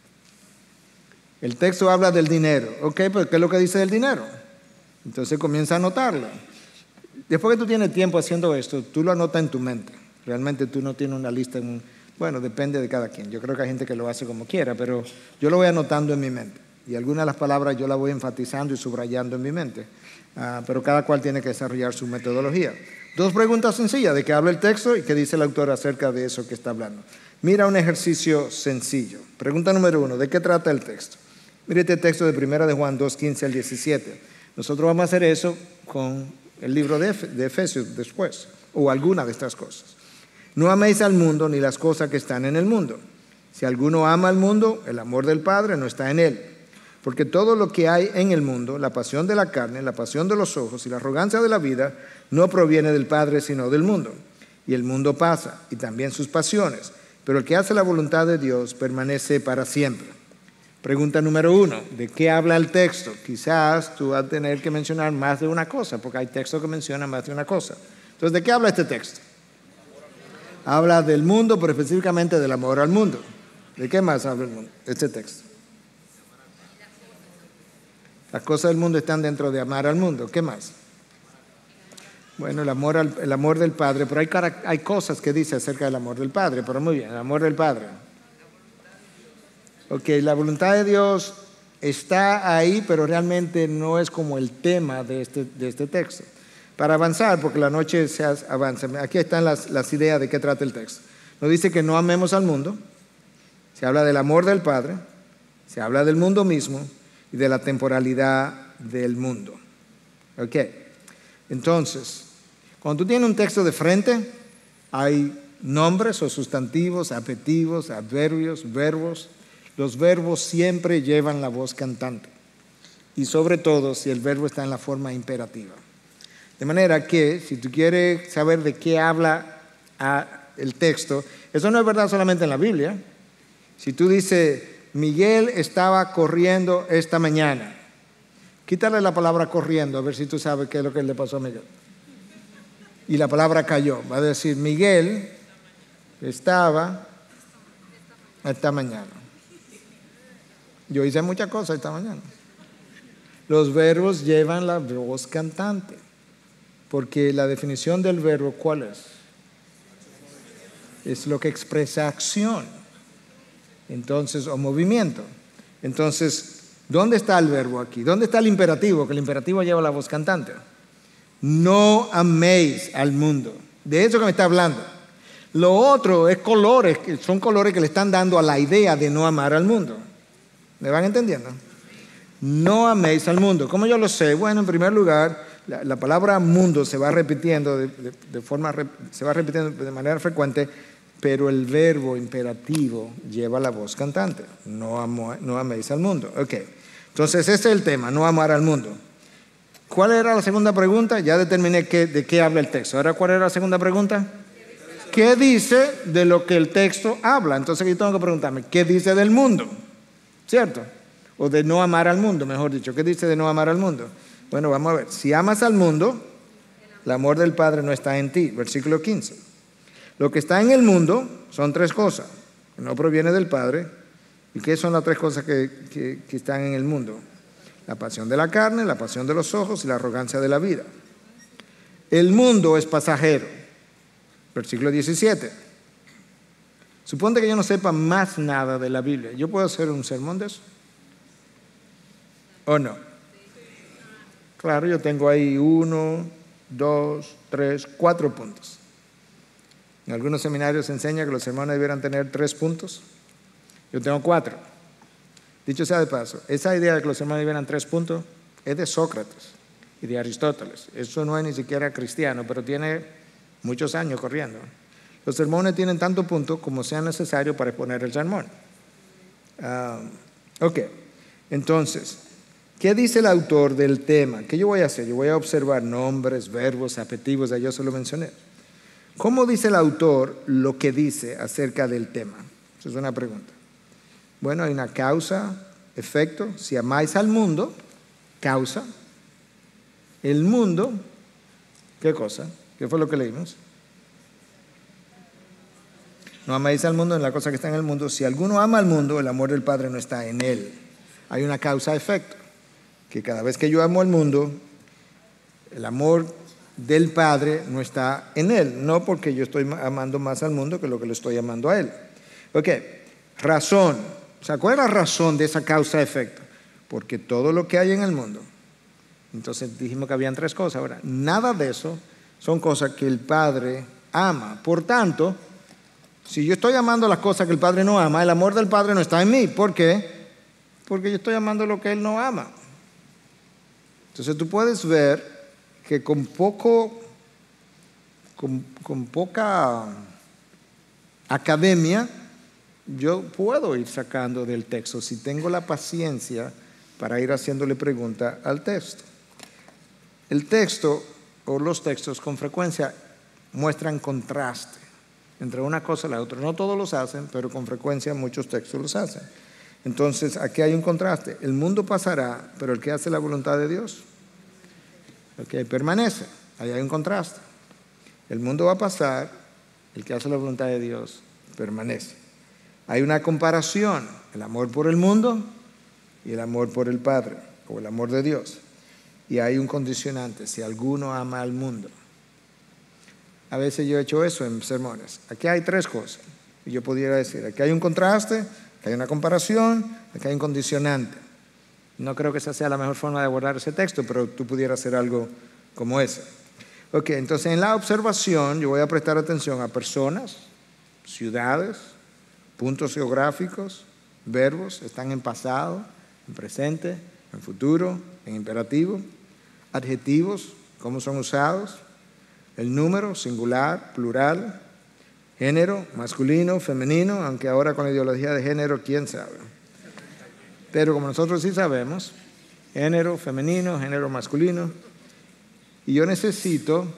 El texto habla del dinero. Ok, pues ¿qué es lo que dice del dinero? Entonces comienza a anotarlo. Después que tú tienes tiempo haciendo esto, tú lo anotas en tu mente. Realmente tú no tienes una lista bueno, depende de cada quien. Yo creo que hay gente que lo hace como quiera, pero yo lo voy anotando en mi mente. Y algunas de las palabras yo las voy enfatizando y subrayando en mi mente. Pero cada cual tiene que desarrollar su metodología. Dos preguntas sencillas: ¿de qué habla el texto y qué dice el autor acerca de eso que está hablando? Mira un ejercicio sencillo. Pregunta número 1, ¿de qué trata el texto? Mire este texto de 1 de Juan 2, 15 al 17. Nosotros vamos a hacer eso con el libro de Efesios después, o alguna de estas cosas. No améis al mundo ni las cosas que están en el mundo. Si alguno ama al mundo, el amor del Padre no está en él. Porque todo lo que hay en el mundo, la pasión de la carne, la pasión de los ojos y la arrogancia de la vida, no proviene del Padre sino del mundo. Y el mundo pasa, y también sus pasiones, pero el que hace la voluntad de Dios permanece para siempre. Pregunta número 1, ¿de qué habla el texto? Quizás tú vas a tener que mencionar más de una cosa, porque hay textos que mencionan más de una cosa. Entonces, ¿de qué habla este texto? Habla del mundo, pero específicamente del amor al mundo. ¿De qué más habla el mundo? Este texto. Las cosas del mundo están dentro de amar al mundo. ¿Qué más? Bueno, el amor del Padre, pero hay cosas que dice acerca del amor del Padre, pero muy bien, el amor del Padre. Ok, la voluntad de Dios está ahí, pero realmente no es como el tema de este texto. Para avanzar, porque la noche se avanza, aquí están las ideas de qué trata el texto. Nos dice que no amemos al mundo, Se habla del amor del Padre, se habla del mundo mismo y de la temporalidad del mundo. Ok, entonces, cuando tú tienes un texto de frente, hay nombres o sustantivos, adjetivos, adverbios, verbos. Los verbos siempre llevan la voz cantante. Y sobre todo si el verbo está en la forma imperativa. De manera que, si tú quieres saber de qué habla el texto, eso no es verdad solamente en la Biblia. Si tú dices, Miguel estaba corriendo esta mañana, quítale la palabra corriendo, a ver si tú sabes qué es lo que le pasó a Miguel. Y la palabra cayó. Va a decir, Miguel estaba esta mañana. Yo hice muchas cosas esta mañana. Los verbos llevan la voz cantante, porque la definición del verbo, ¿cuál es? Es lo que expresa acción, entonces, o movimiento. Entonces, ¿dónde está el verbo aquí? ¿Dónde está el imperativo? Que el imperativo lleva la voz cantante. No améis al mundo. De eso que me está hablando. Lo otro es colores, que son colores que le están dando a la idea de no amar al mundo. ¿Me van entendiendo? No améis al mundo. ¿Cómo yo lo sé? Bueno, en primer lugar, la palabra mundo se va repitiendo se va repitiendo de manera frecuente, pero el verbo imperativo lleva la voz cantante. No améis al mundo. Ok. Entonces, ese es el tema, no amar al mundo. ¿Cuál era la segunda pregunta? Ya determiné de qué habla el texto. Ahora, ¿cuál era la segunda pregunta? ¿Qué dice de lo que el texto habla? Entonces yo tengo que preguntarme, ¿qué dice del mundo? ¿Cierto? O de no amar al mundo, mejor dicho. ¿Qué dice de no amar al mundo? Bueno, vamos a ver. Si amas al mundo, el amor del Padre no está en ti. Versículo 15. Lo que está en el mundo son tres cosas, que no proviene del Padre. ¿Y qué son las tres cosas que están en el mundo? La pasión de la carne, la pasión de los ojos y la arrogancia de la vida. El mundo es pasajero. Versículo 17. Suponte que yo no sepa más nada de la Biblia. ¿Yo puedo hacer un sermón de eso? ¿O no? Claro, yo tengo ahí 1, 2, 3, 4 puntos. En algunos seminarios se enseña que los sermones debieran tener 3 puntos. Yo tengo 4. Dicho sea de paso, esa idea de que los sermones debieran 3 puntos es de Sócrates y de Aristóteles. Eso no es ni siquiera cristiano, pero tiene muchos años corriendo. Los sermones tienen tantos puntos como sea necesario para exponer el sermón. Ok, entonces, ¿qué dice el autor del tema? ¿Qué yo voy a hacer? Yo voy a observar nombres, verbos, adjetivos, ya yo se lo mencioné. ¿Cómo dice el autor lo que dice acerca del tema? Esa es una pregunta. Bueno, hay una causa, efecto. Si amáis al mundo, causa. El mundo, ¿qué cosa? ¿Qué fue lo que leímos? No améis al mundo en la cosa que está en el mundo. Si alguno ama al mundo, el amor del Padre no está en él. Hay una causa-efecto. Que cada vez que yo amo al mundo, el amor del Padre no está en él. No porque yo estoy amando más al mundo que lo que lo estoy amando a él. Ok, razón. O sea, ¿cuál es la razón de esa causa-efecto? Porque todo lo que hay en el mundo. Entonces dijimos que habían 3 cosas. Ahora, nada de eso son cosas que el Padre ama. Por tanto, si yo estoy amando las cosas que el Padre no ama, el amor del Padre no está en mí. ¿Por qué? Porque yo estoy amando lo que Él no ama. Entonces tú puedes ver que con poca academia, yo puedo ir sacando del texto si tengo la paciencia para ir haciéndole pregunta al texto. El texto o los textos con frecuencia muestran contraste entre una cosa y la otra. No todos los hacen, pero con frecuencia muchos textos los hacen. Entonces, aquí hay un contraste. El mundo pasará, pero el que hace la voluntad de Dios, permanece. Ahí hay un contraste. El mundo va a pasar, el que hace la voluntad de Dios permanece. Hay una comparación, el amor por el mundo y el amor por el Padre, o el amor de Dios. Y hay un condicionante, si alguno ama al mundo. A veces yo he hecho eso en sermones. Aquí hay 3 cosas. Y yo pudiera decir, aquí hay un contraste, aquí hay una comparación, aquí hay un condicionante. No creo que esa sea la mejor forma de abordar ese texto, pero tú pudieras hacer algo como ese. Ok, entonces en la observación yo voy a prestar atención a personas, ciudades, Puntos geográficos, verbos, están en pasado, en presente, en futuro, en imperativo. Adjetivos, cómo son usados. El número, singular, plural. Género, masculino, femenino, aunque ahora con la ideología de género, quién sabe. Pero como nosotros sí sabemos, género femenino, género masculino. Y yo necesito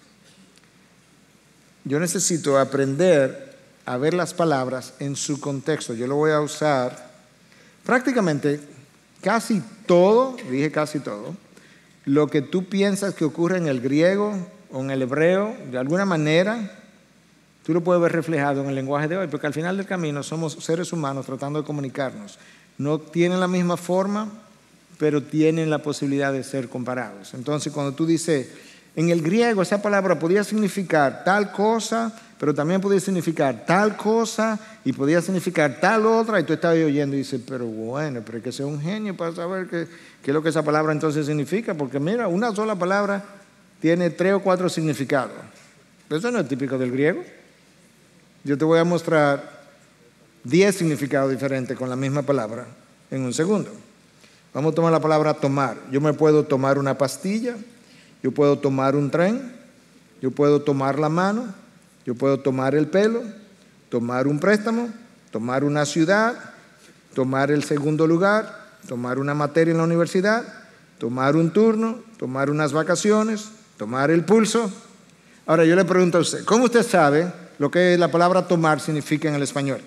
aprender a ver las palabras en su contexto. Yo lo voy a usar prácticamente casi todo, dije casi todo, lo que tú piensas que ocurre en el griego o en el hebreo, de alguna manera, tú lo puedes ver reflejado en el lenguaje de hoy, porque al final del camino somos seres humanos tratando de comunicarnos. No tienen la misma forma, pero tienen la posibilidad de ser comparados. Entonces, cuando tú dices, en el griego esa palabra podía significar tal cosa, pero también podía significar tal cosa y podía significar tal otra, y tú estabas oyendo y dices, pero bueno, pero hay que ser un genio para saber qué es lo que esa palabra entonces significa, porque mira, una sola palabra tiene 3 o 4 significados. Eso no es típico del griego. Yo te voy a mostrar 10 significados diferentes con la misma palabra en un segundo. Vamos a tomar la palabra tomar. Yo me puedo tomar una pastilla, yo puedo tomar un tren, yo puedo tomar la mano, yo puedo tomar el pelo, tomar un préstamo, tomar una ciudad, tomar el segundo lugar, tomar una materia en la universidad, tomar un turno, tomar unas vacaciones, tomar el pulso. Ahora yo le pregunto a usted, ¿cómo usted sabe lo que la palabra tomar significa en el español?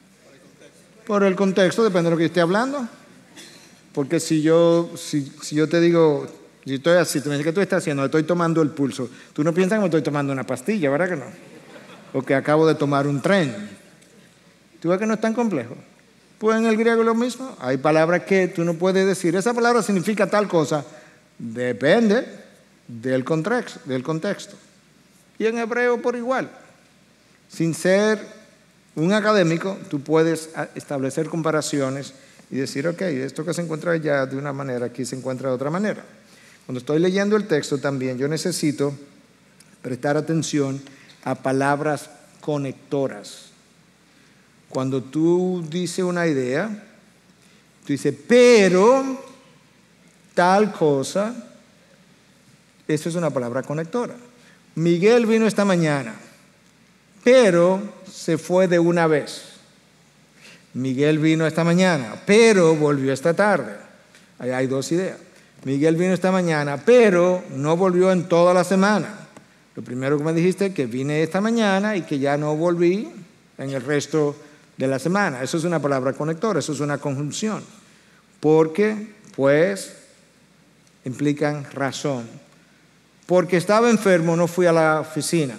Por el contexto, depende de lo que yo esté hablando. Porque si yo te digo, si estoy así, tú me dices, ¿qué tú estás haciendo? Estoy tomando el pulso. Tú no piensas que me estoy tomando una pastilla, ¿verdad que no? O que acabo de tomar un tren. ¿Tú ves que no es tan complejo? Pues en el griego es lo mismo. Hay palabras que tú no puedes decir, esa palabra significa tal cosa. Depende del contexto. Y en hebreo por igual. Sin ser un académico, tú puedes establecer comparaciones y decir, ok, esto que se encuentra allá de una manera, aquí se encuentra de otra manera. Cuando estoy leyendo el texto también, yo necesito prestar atención a palabras conectoras. Cuando tú dices una idea, tú dices, pero tal cosa, eso es una palabra conectora. Miguel vino esta mañana, pero se fue de una vez. Miguel vino esta mañana, pero volvió esta tarde. Ahí hay 2 ideas. Miguel vino esta mañana, pero no volvió en toda la semana. Lo primero que me dijiste es que vine esta mañana y que ya no volví en el resto de la semana. Eso es una palabra conectora, eso es una conjunción. Porque, pues, implican razón. Porque estaba enfermo, no fui a la oficina.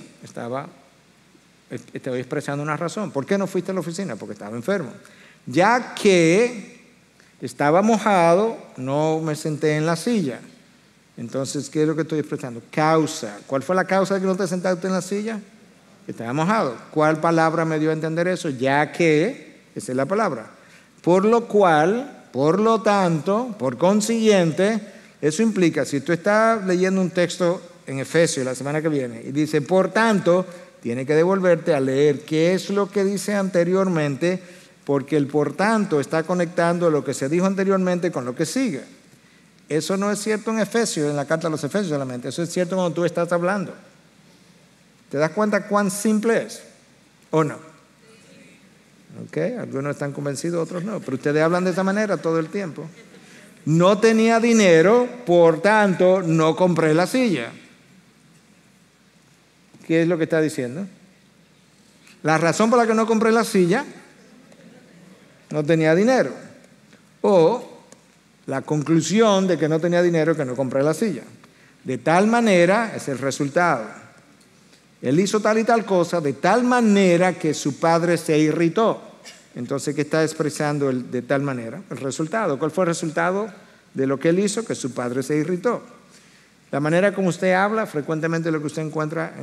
Estoy expresando una razón. ¿Por qué no fuiste a la oficina? Porque estaba enfermo. Ya que estaba mojado, no me senté en la silla. Entonces, ¿qué es lo que estoy expresando? Causa. ¿Cuál fue la causa de que no te sentaste en la silla? Estaba mojado. ¿Cuál palabra me dio a entender eso? Ya que, esa es la palabra. Por lo cual, por lo tanto, por consiguiente, eso implica, si tú estás leyendo un texto en Efesios la semana que viene y dice, por tanto, tiene que devolverte a leer qué es lo que dice anteriormente, porque el por tanto está conectando lo que se dijo anteriormente con lo que sigue. Eso no es cierto en Efesios, en la carta a los Efesios solamente. Eso es cierto cuando tú estás hablando. ¿Te das cuenta cuán simple es? ¿O no? Ok, algunos están convencidos, otros no. Pero ustedes hablan de esa manera todo el tiempo. No tenía dinero, por tanto, no compré la silla. ¿Qué es lo que está diciendo? La razón por la que no compré la silla, no tenía dinero. O la conclusión de que no tenía dinero, que no compré la silla. De tal manera, es el resultado. Él hizo tal y tal cosa de tal manera que su padre se irritó. Entonces, ¿qué está expresando el de tal manera? El resultado. ¿Cuál fue el resultado de lo que él hizo? Que su padre se irritó. La manera como usted habla, frecuentemente lo que usted encuentra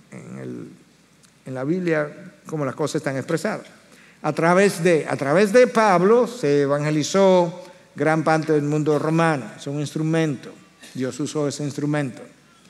en la Biblia, como las cosas están expresadas. A través de Pablo se evangelizó gran parte del mundo romano. Es un instrumento. Dios usó ese instrumento.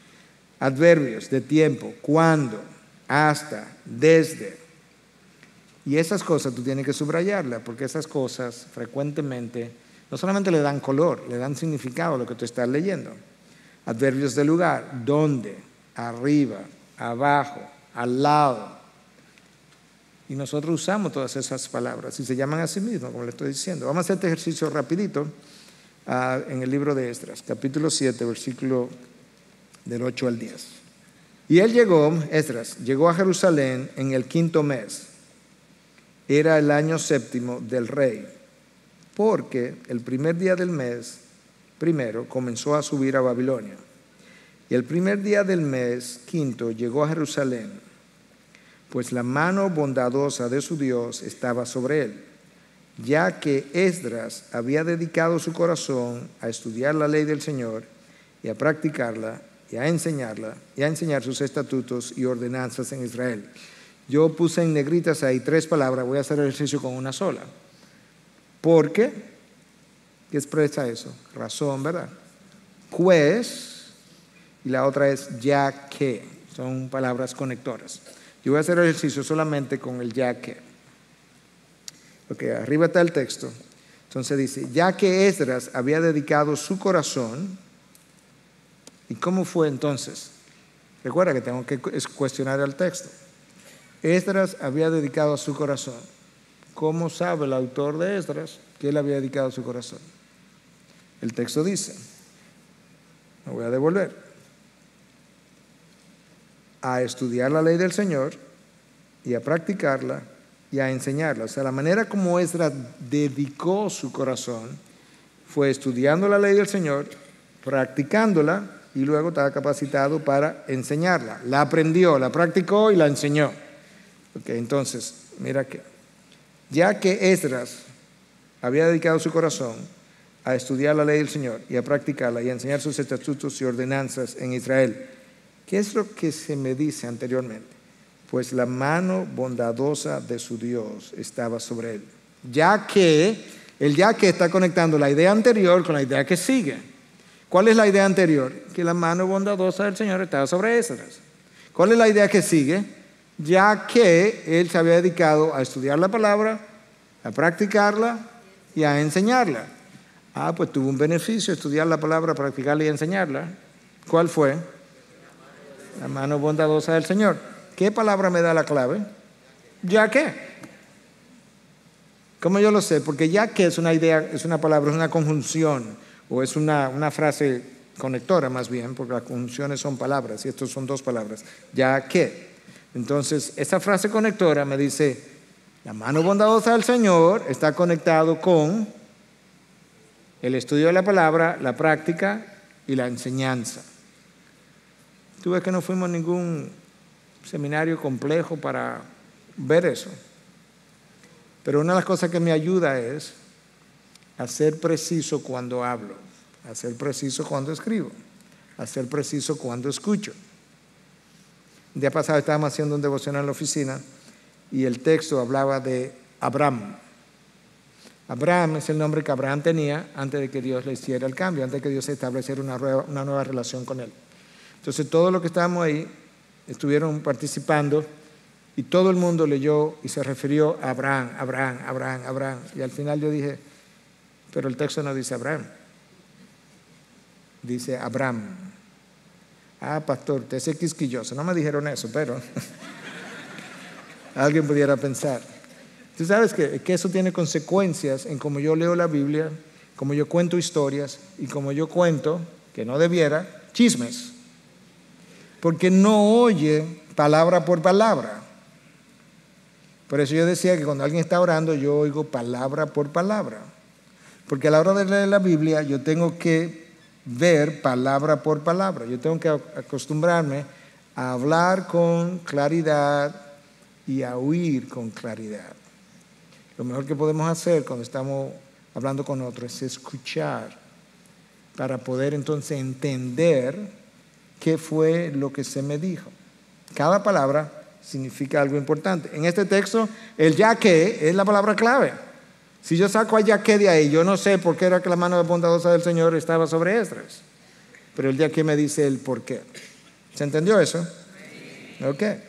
Adverbios de tiempo, cuando, hasta, desde. Y esas cosas tú tienes que subrayarlas, porque esas cosas frecuentemente no solamente le dan color, le dan significado a lo que tú estás leyendo. Adverbios de lugar, dónde, arriba, abajo, al lado. Y nosotros usamos todas esas palabras y se llaman a sí mismos, como le estoy diciendo. Vamos a hacer este ejercicio rapidito en el libro de Esdras, capítulo 7, versículo del 8 al 10. Y él Esdras, llegó a Jerusalén en el 5º mes. Era el año 7º del rey, porque el primer día del mes primero comenzó a subir a Babilonia. Y el primer día del mes 5º llegó a Jerusalén, pues la mano bondadosa de su Dios estaba sobre él, ya que Esdras había dedicado su corazón a estudiar la ley del Señor y a practicarla y a enseñarla y a enseñar sus estatutos y ordenanzas en Israel. Yo puse en negritas ahí 3 palabras, voy a hacer el ejercicio con una sola. Porque, ¿qué expresa eso? Razón, ¿verdad? Pues, y la otra es ya que, son palabras conectoras. Yo voy a hacer el ejercicio solamente con el ya que. Ok, arriba está el texto. Entonces dice, ya que Esdras había dedicado su corazón, ¿y cómo fue entonces? Recuerda que tengo que cuestionar el texto. Esdras había dedicado su corazón. ¿Cómo sabe el autor de Esdras que él había dedicado su corazón? El texto dice, me voy a devolver, a estudiar la ley del Señor y a practicarla y a enseñarla. O sea, la manera como Esdras dedicó su corazón fue estudiando la ley del Señor, practicándola y luego estaba capacitado para enseñarla. La aprendió, la practicó y la enseñó. Okay, entonces, mira que, ya que Esdras había dedicado su corazón a estudiar la ley del Señor y a practicarla y a enseñar sus estatutos y ordenanzas en Israel, ¿qué es lo que se me dice anteriormente? Pues la mano bondadosa de su Dios estaba sobre él. Ya que está conectando la idea anterior con la idea que sigue. ¿Cuál es la idea anterior? Que la mano bondadosa del Señor estaba sobre Esdras. ¿Cuál es la idea que sigue? Ya que él se había dedicado a estudiar la palabra, a practicarla y a enseñarla. Pues tuvo un beneficio estudiar la palabra, practicarla y enseñarla. ¿Cuál fue? La mano bondadosa del Señor. ¿Qué palabra me da la clave? Ya que. ¿Cómo yo lo sé? Porque ya que es una idea, es una palabra, es una conjunción o es una frase conectora más bien, porque las conjunciones son palabras y estos son 2 palabras. Ya que. Entonces, esa frase conectora me dice, la mano bondadosa del Señor está conectado con el estudio de la palabra, la práctica y la enseñanza. Tú ves que no fuimos a ningún seminario complejo para ver eso. Pero una de las cosas que me ayuda es a ser preciso cuando hablo, a ser preciso cuando escribo, a ser preciso cuando escucho. El día pasado estábamos haciendo un devocional en la oficina y el texto hablaba de Abraham. Abraham es el nombre que Abraham tenía antes de que Dios le hiciera el cambio, antes de que Dios estableciera una nueva relación con él. Entonces todos los que estábamos ahí estuvieron participando y todo el mundo leyó y se refirió a Abraham, Abraham, Abraham, Abraham. Y al final yo dije, pero el texto no dice Abraham, dice Abraham. Pastor, usted es quisquilloso. No me dijeron eso, pero alguien pudiera pensar. Tú sabes que eso tiene consecuencias en cómo yo leo la Biblia, cómo yo cuento historias y cómo yo cuento, que no debiera, chismes. Porque no oye palabra por palabra. Por eso yo decía que cuando alguien está orando, yo oigo palabra por palabra. Porque a la hora de leer la Biblia, yo tengo que ver palabra por palabra. Yo tengo que acostumbrarme a hablar con claridad y a oír con claridad. Lo mejor que podemos hacer cuando estamos hablando con otros es escuchar para poder entonces entender qué fue lo que se me dijo. Cada palabra significa algo importante. En este texto, el ya que es la palabra clave. Si yo saco a ya que de ahí, yo no sé por qué era que la mano bondadosa del Señor estaba sobre Esdras. Pero el ya que me dice el por qué. ¿Se entendió eso? Ok.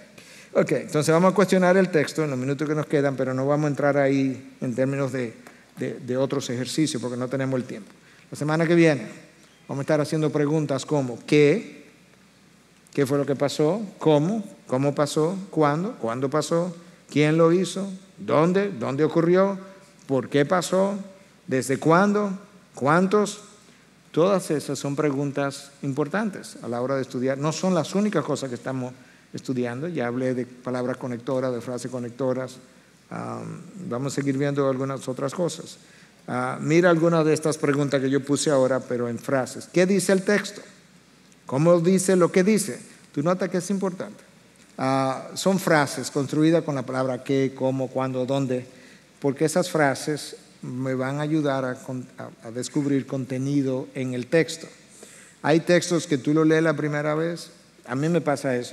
Ok, entonces vamos a cuestionar el texto en los minutos que nos quedan, pero no vamos a entrar ahí en términos de otros ejercicios porque no tenemos el tiempo. La semana que viene vamos a estar haciendo preguntas como ¿qué? ¿Qué fue lo que pasó? ¿Cómo? ¿Cómo pasó? ¿Cuándo? ¿Cuándo pasó? ¿Quién lo hizo? ¿Dónde? ¿Dónde ocurrió? ¿Por qué pasó? ¿Desde cuándo? ¿Cuántos? Todas esas son preguntas importantes a la hora de estudiar. No son las únicas cosas que estamos estudiando. Ya hablé de palabras conectoras, de frases conectoras. Vamos a seguir viendo algunas otras cosas. Mira algunas de estas preguntas que yo puse ahora, pero en frases. ¿Qué dice el texto? ¿Cómo dice lo que dice? Tú notas que es importante. Son frases construidas con la palabra qué, cómo, cuándo, dónde, porque esas frases me van a ayudar a descubrir contenido en el texto. Hay textos que tú lo lees la primera vez, a mí me pasa eso,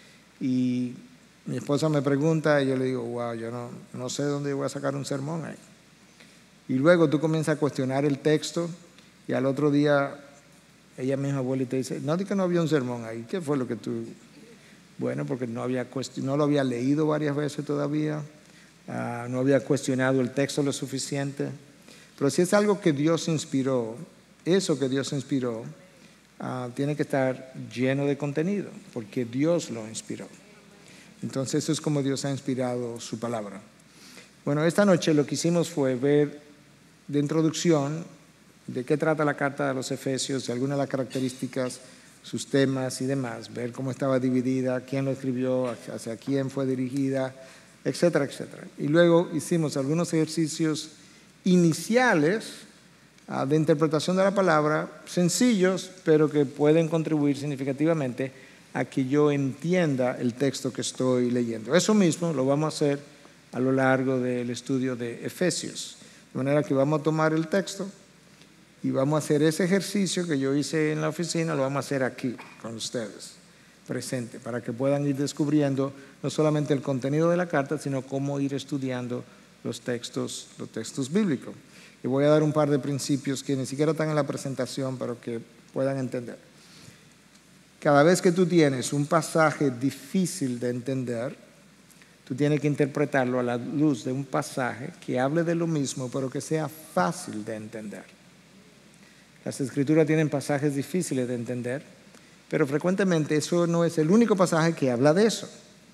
y mi esposa me pregunta y yo le digo, wow, yo no sé dónde voy a sacar un sermón ahí. Y luego tú comienzas a cuestionar el texto y al otro día ella misma vuelve y te dice, no, di que no había un sermón ahí, ¿qué fue lo que tú...? Bueno, porque no lo había leído varias veces todavía, no había cuestionado el texto lo suficiente. Pero si es algo que Dios inspiró, eso que Dios inspiró, tiene que estar lleno de contenido, porque Dios lo inspiró. Entonces eso es como Dios ha inspirado su palabra. Bueno, esta noche lo que hicimos fue ver de introducción de qué trata la carta de los Efesios, de algunas de las características, sus temas y demás, ver cómo estaba dividida, quién lo escribió, hacia quién fue dirigida, etcétera, etcétera. Y luego hicimos algunos ejercicios iniciales de interpretación de la palabra, sencillos, pero que pueden contribuir significativamente a que yo entienda el texto que estoy leyendo. Eso mismo lo vamos a hacer a lo largo del estudio de Efesios. De manera que vamos a tomar el texto y vamos a hacer ese ejercicio que yo hice en la oficina, lo vamos a hacer aquí con ustedes, presente, para que puedan ir descubriendo no solamente el contenido de la carta, sino cómo ir estudiando los textos bíblicos. Y voy a dar un par de principios que ni siquiera están en la presentación, pero que puedan entender. Cada vez que tú tienes un pasaje difícil de entender, tú tienes que interpretarlo a la luz de un pasaje que hable de lo mismo, pero que sea fácil de entender. Las Escrituras tienen pasajes difíciles de entender, pero frecuentemente eso no es el único pasaje que habla de eso.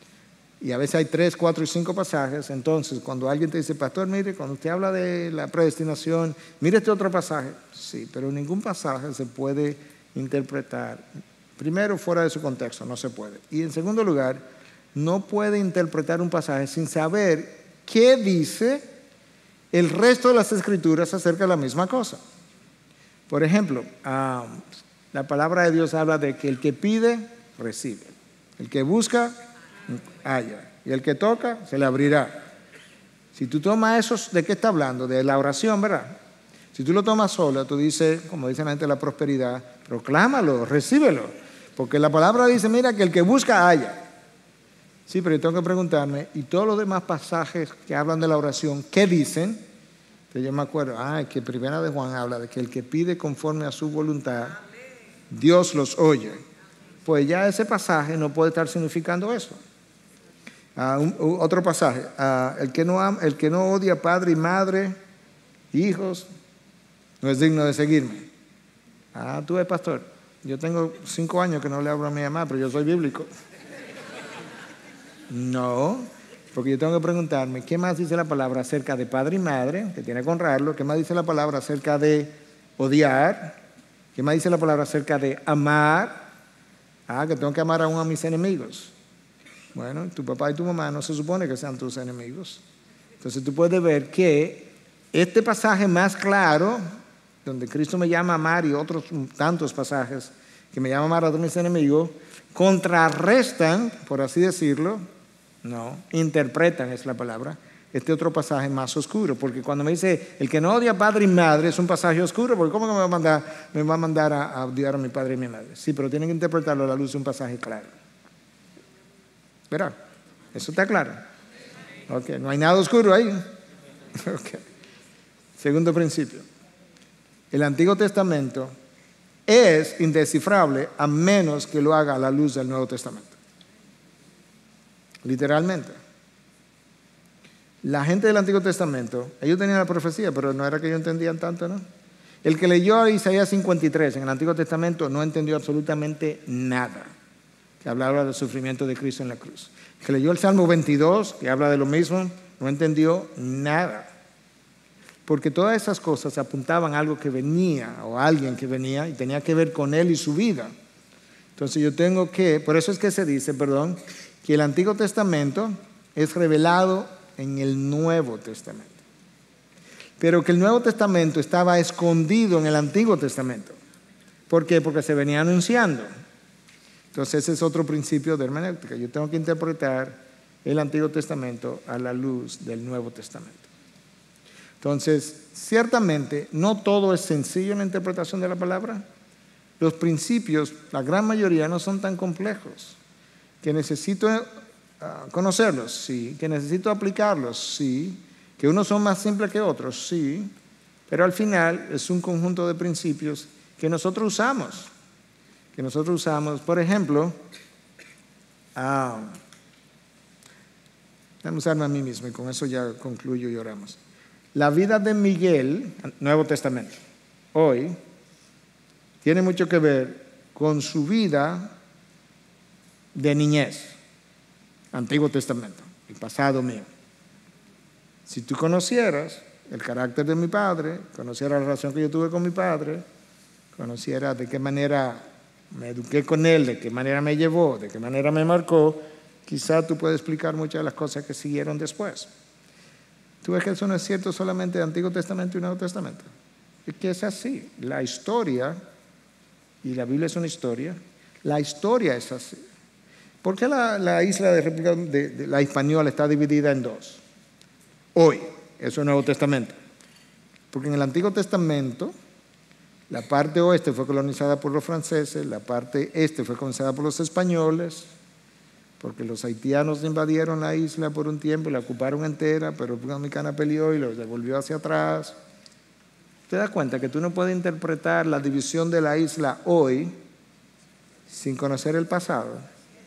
Y a veces hay 3, 4 y 5 pasajes. Entonces, cuando alguien te dice, pastor, mire, cuando usted habla de la predestinación, mire este otro pasaje. Sí, pero ningún pasaje se puede interpretar, primero, fuera de su contexto, no se puede. Y en segundo lugar, no puede interpretar un pasaje sin saber qué dice el resto de las Escrituras acerca de la misma cosa. Por ejemplo, la palabra de Dios habla de que el que pide, recibe. El que busca, halla. Y el que toca, se le abrirá. Si tú tomas eso, ¿de qué está hablando? De la oración, ¿verdad? Si tú lo tomas solo, tú dices, como dice la gente de la prosperidad, proclámalo, recíbelo. Porque la palabra dice, mira, que el que busca, halla. Sí, pero yo tengo que preguntarme, ¿y todos los demás pasajes que hablan de la oración, qué dicen? Yo me acuerdo, que Primera de Juan habla de que el que pide conforme a su voluntad, Dios los oye. Pues ya ese pasaje no puede estar significando eso. Otro pasaje, el que no odia padre y madre, hijos, no es digno de seguirme. Tú ves, pastor, yo tengo 5 años que no le hablo a mi mamá, pero yo soy bíblico. No. Porque yo tengo que preguntarme, ¿qué más dice la palabra acerca de padre y madre, que tiene que honrarlo? ¿Qué más dice la palabra acerca de odiar? ¿Qué más dice la palabra acerca de amar? Que tengo que amar aún a mis enemigos. Bueno, tu papá y tu mamá no se supone que sean tus enemigos. Entonces tú puedes ver que este pasaje más claro, donde Cristo me llama a amar, y otros tantos pasajes que me llaman a amar a todos mis enemigos, contrarrestan, por así decirlo, interpretan, es la palabra, este otro pasaje más oscuro. Porque cuando me dice, el que no odia a padre y madre, es un pasaje oscuro, porque ¿cómo que me va a mandar a odiar a mi padre y mi madre? Sí, pero tienen que interpretarlo a la luz de un pasaje claro. ¿Verdad? ¿Eso está claro? Ok, no hay nada oscuro ahí. Okay. Segundo principio. El Antiguo Testamento es indescifrable a menos que lo haga a la luz del Nuevo Testamento. literalmente. La gente del Antiguo Testamento, ellos tenían la profecía, pero no era que ellos entendían tanto, ¿no? El que leyó Isaías 53 en el Antiguo Testamento no entendió absolutamente nada, que hablaba del sufrimiento de Cristo en la cruz. El que leyó el Salmo 22, que habla de lo mismo, no entendió nada. Porque todas esas cosas apuntaban a algo que venía, o a alguien que venía, y tenía que ver con él y su vida. Entonces yo tengo que, por eso es que se dice, que el Antiguo Testamento es revelado en el Nuevo Testamento. Pero que el Nuevo Testamento estaba escondido en el Antiguo Testamento. ¿Por qué? Porque se venía anunciando. Entonces ese es otro principio de hermenéutica. Yo tengo que interpretar el Antiguo Testamento a la luz del Nuevo Testamento. Entonces, ciertamente, no todo es sencillo en la interpretación de la palabra. Los principios, la gran mayoría, no son tan complejos. Que necesito conocerlos, sí. Que necesito aplicarlos, sí. Que unos son más simples que otros, sí. Pero al final es un conjunto de principios que nosotros usamos. Por ejemplo, déjame usarme a mí mismo y con eso ya concluyo y oramos. La vida de Miguel, Nuevo Testamento, hoy, tiene mucho que ver con su vida de niñez, Antiguo Testamento, el pasado mío. Si tú conocieras el carácter de mi padre, conocieras la relación que yo tuve con mi padre, conocieras de qué manera me eduqué con él, de qué manera me llevó, de qué manera me marcó, quizá tú puedes explicar muchas de las cosas que siguieron después. Tú ves que eso no es cierto solamente de Antiguo Testamento y Nuevo Testamento. Es que es así. La historia, y la Biblia es una historia, la historia es así. ¿Por qué la isla de República de la Hispaniola está dividida en dos? Hoy, eso es el Nuevo Testamento. Porque en el Antiguo Testamento, la parte oeste fue colonizada por los franceses, la parte este fue colonizada por los españoles, porque los haitianos invadieron la isla por un tiempo y la ocuparon entera, pero la República Dominicana peleó y los devolvió hacia atrás. ¿Te das cuenta que tú no puedes interpretar la división de la isla hoy sin conocer el pasado?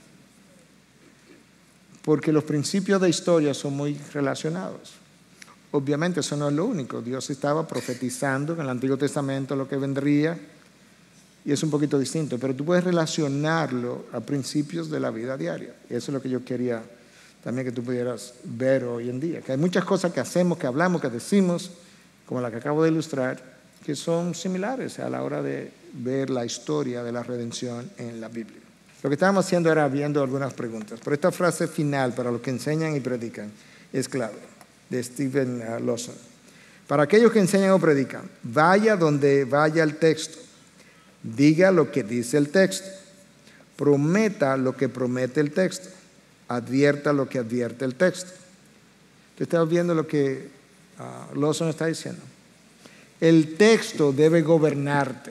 Porque los principios de historia son muy relacionados. Obviamente eso no es lo único. Dios estaba profetizando en el Antiguo Testamento lo que vendría y es un poquito distinto, pero tú puedes relacionarlo a principios de la vida diaria. Y eso es lo que yo quería también que tú pudieras ver hoy en día. Que hay muchas cosas que hacemos, que hablamos, que decimos, como la que acabo de ilustrar, que son similares a la hora de ver la historia de la redención en la Biblia. Lo que estábamos haciendo era viendo algunas preguntas, pero esta frase final para los que enseñan y predican es clave, de Stephen Lawson. Para aquellos que enseñan o predican, vaya donde vaya el texto, diga lo que dice el texto, prometa lo que promete el texto, advierta lo que advierte el texto. Tú estás viendo lo que Lawson está diciendo. El texto debe gobernarte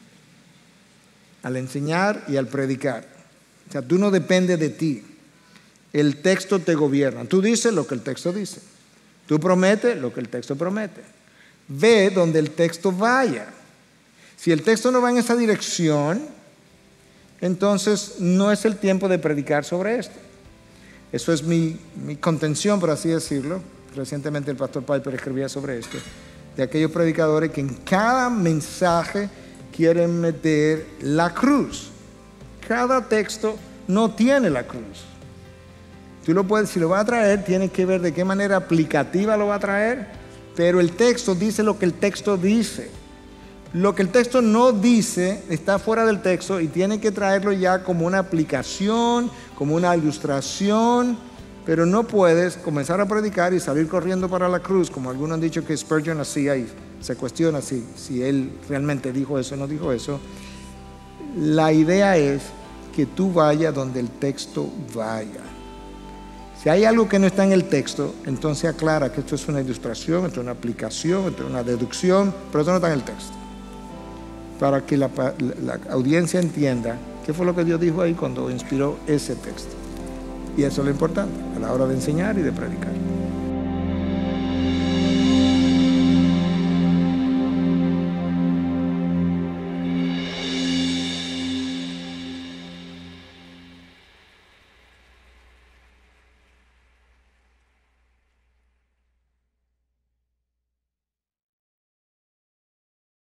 al enseñar y al predicar. O sea, tú no dependes de ti. El texto te gobierna. Tú dices lo que el texto dice. Tú prometes lo que el texto promete. Ve donde el texto vaya. Si el texto no va en esa dirección, entonces no es el tiempo de predicar sobre esto. Eso es mi contención, por así decirlo. Recientemente el pastor Piper escribía sobre esto, de aquellos predicadores que en cada mensaje quieren meter la cruz. Cada texto no tiene la cruz. Tú lo puedes, si lo vas a traer, tienes que ver de qué manera aplicativa lo va a traer, pero el texto dice lo que el texto dice. Lo que el texto no dice está fuera del texto y tiene que traerlo ya como una aplicación, como una ilustración, pero no puedes comenzar a predicar y salir corriendo para la cruz, como algunos han dicho que Spurgeon hacía y se cuestiona si él realmente dijo eso o no dijo eso. La idea es que tú vayas donde el texto vaya. Si hay algo que no está en el texto, entonces aclara que esto es una ilustración, esto es una aplicación, esto es una deducción, pero eso no está en el texto. Para que la audiencia entienda qué fue lo que Dios dijo ahí cuando inspiró ese texto. Y eso es lo importante a la hora de enseñar y de predicar.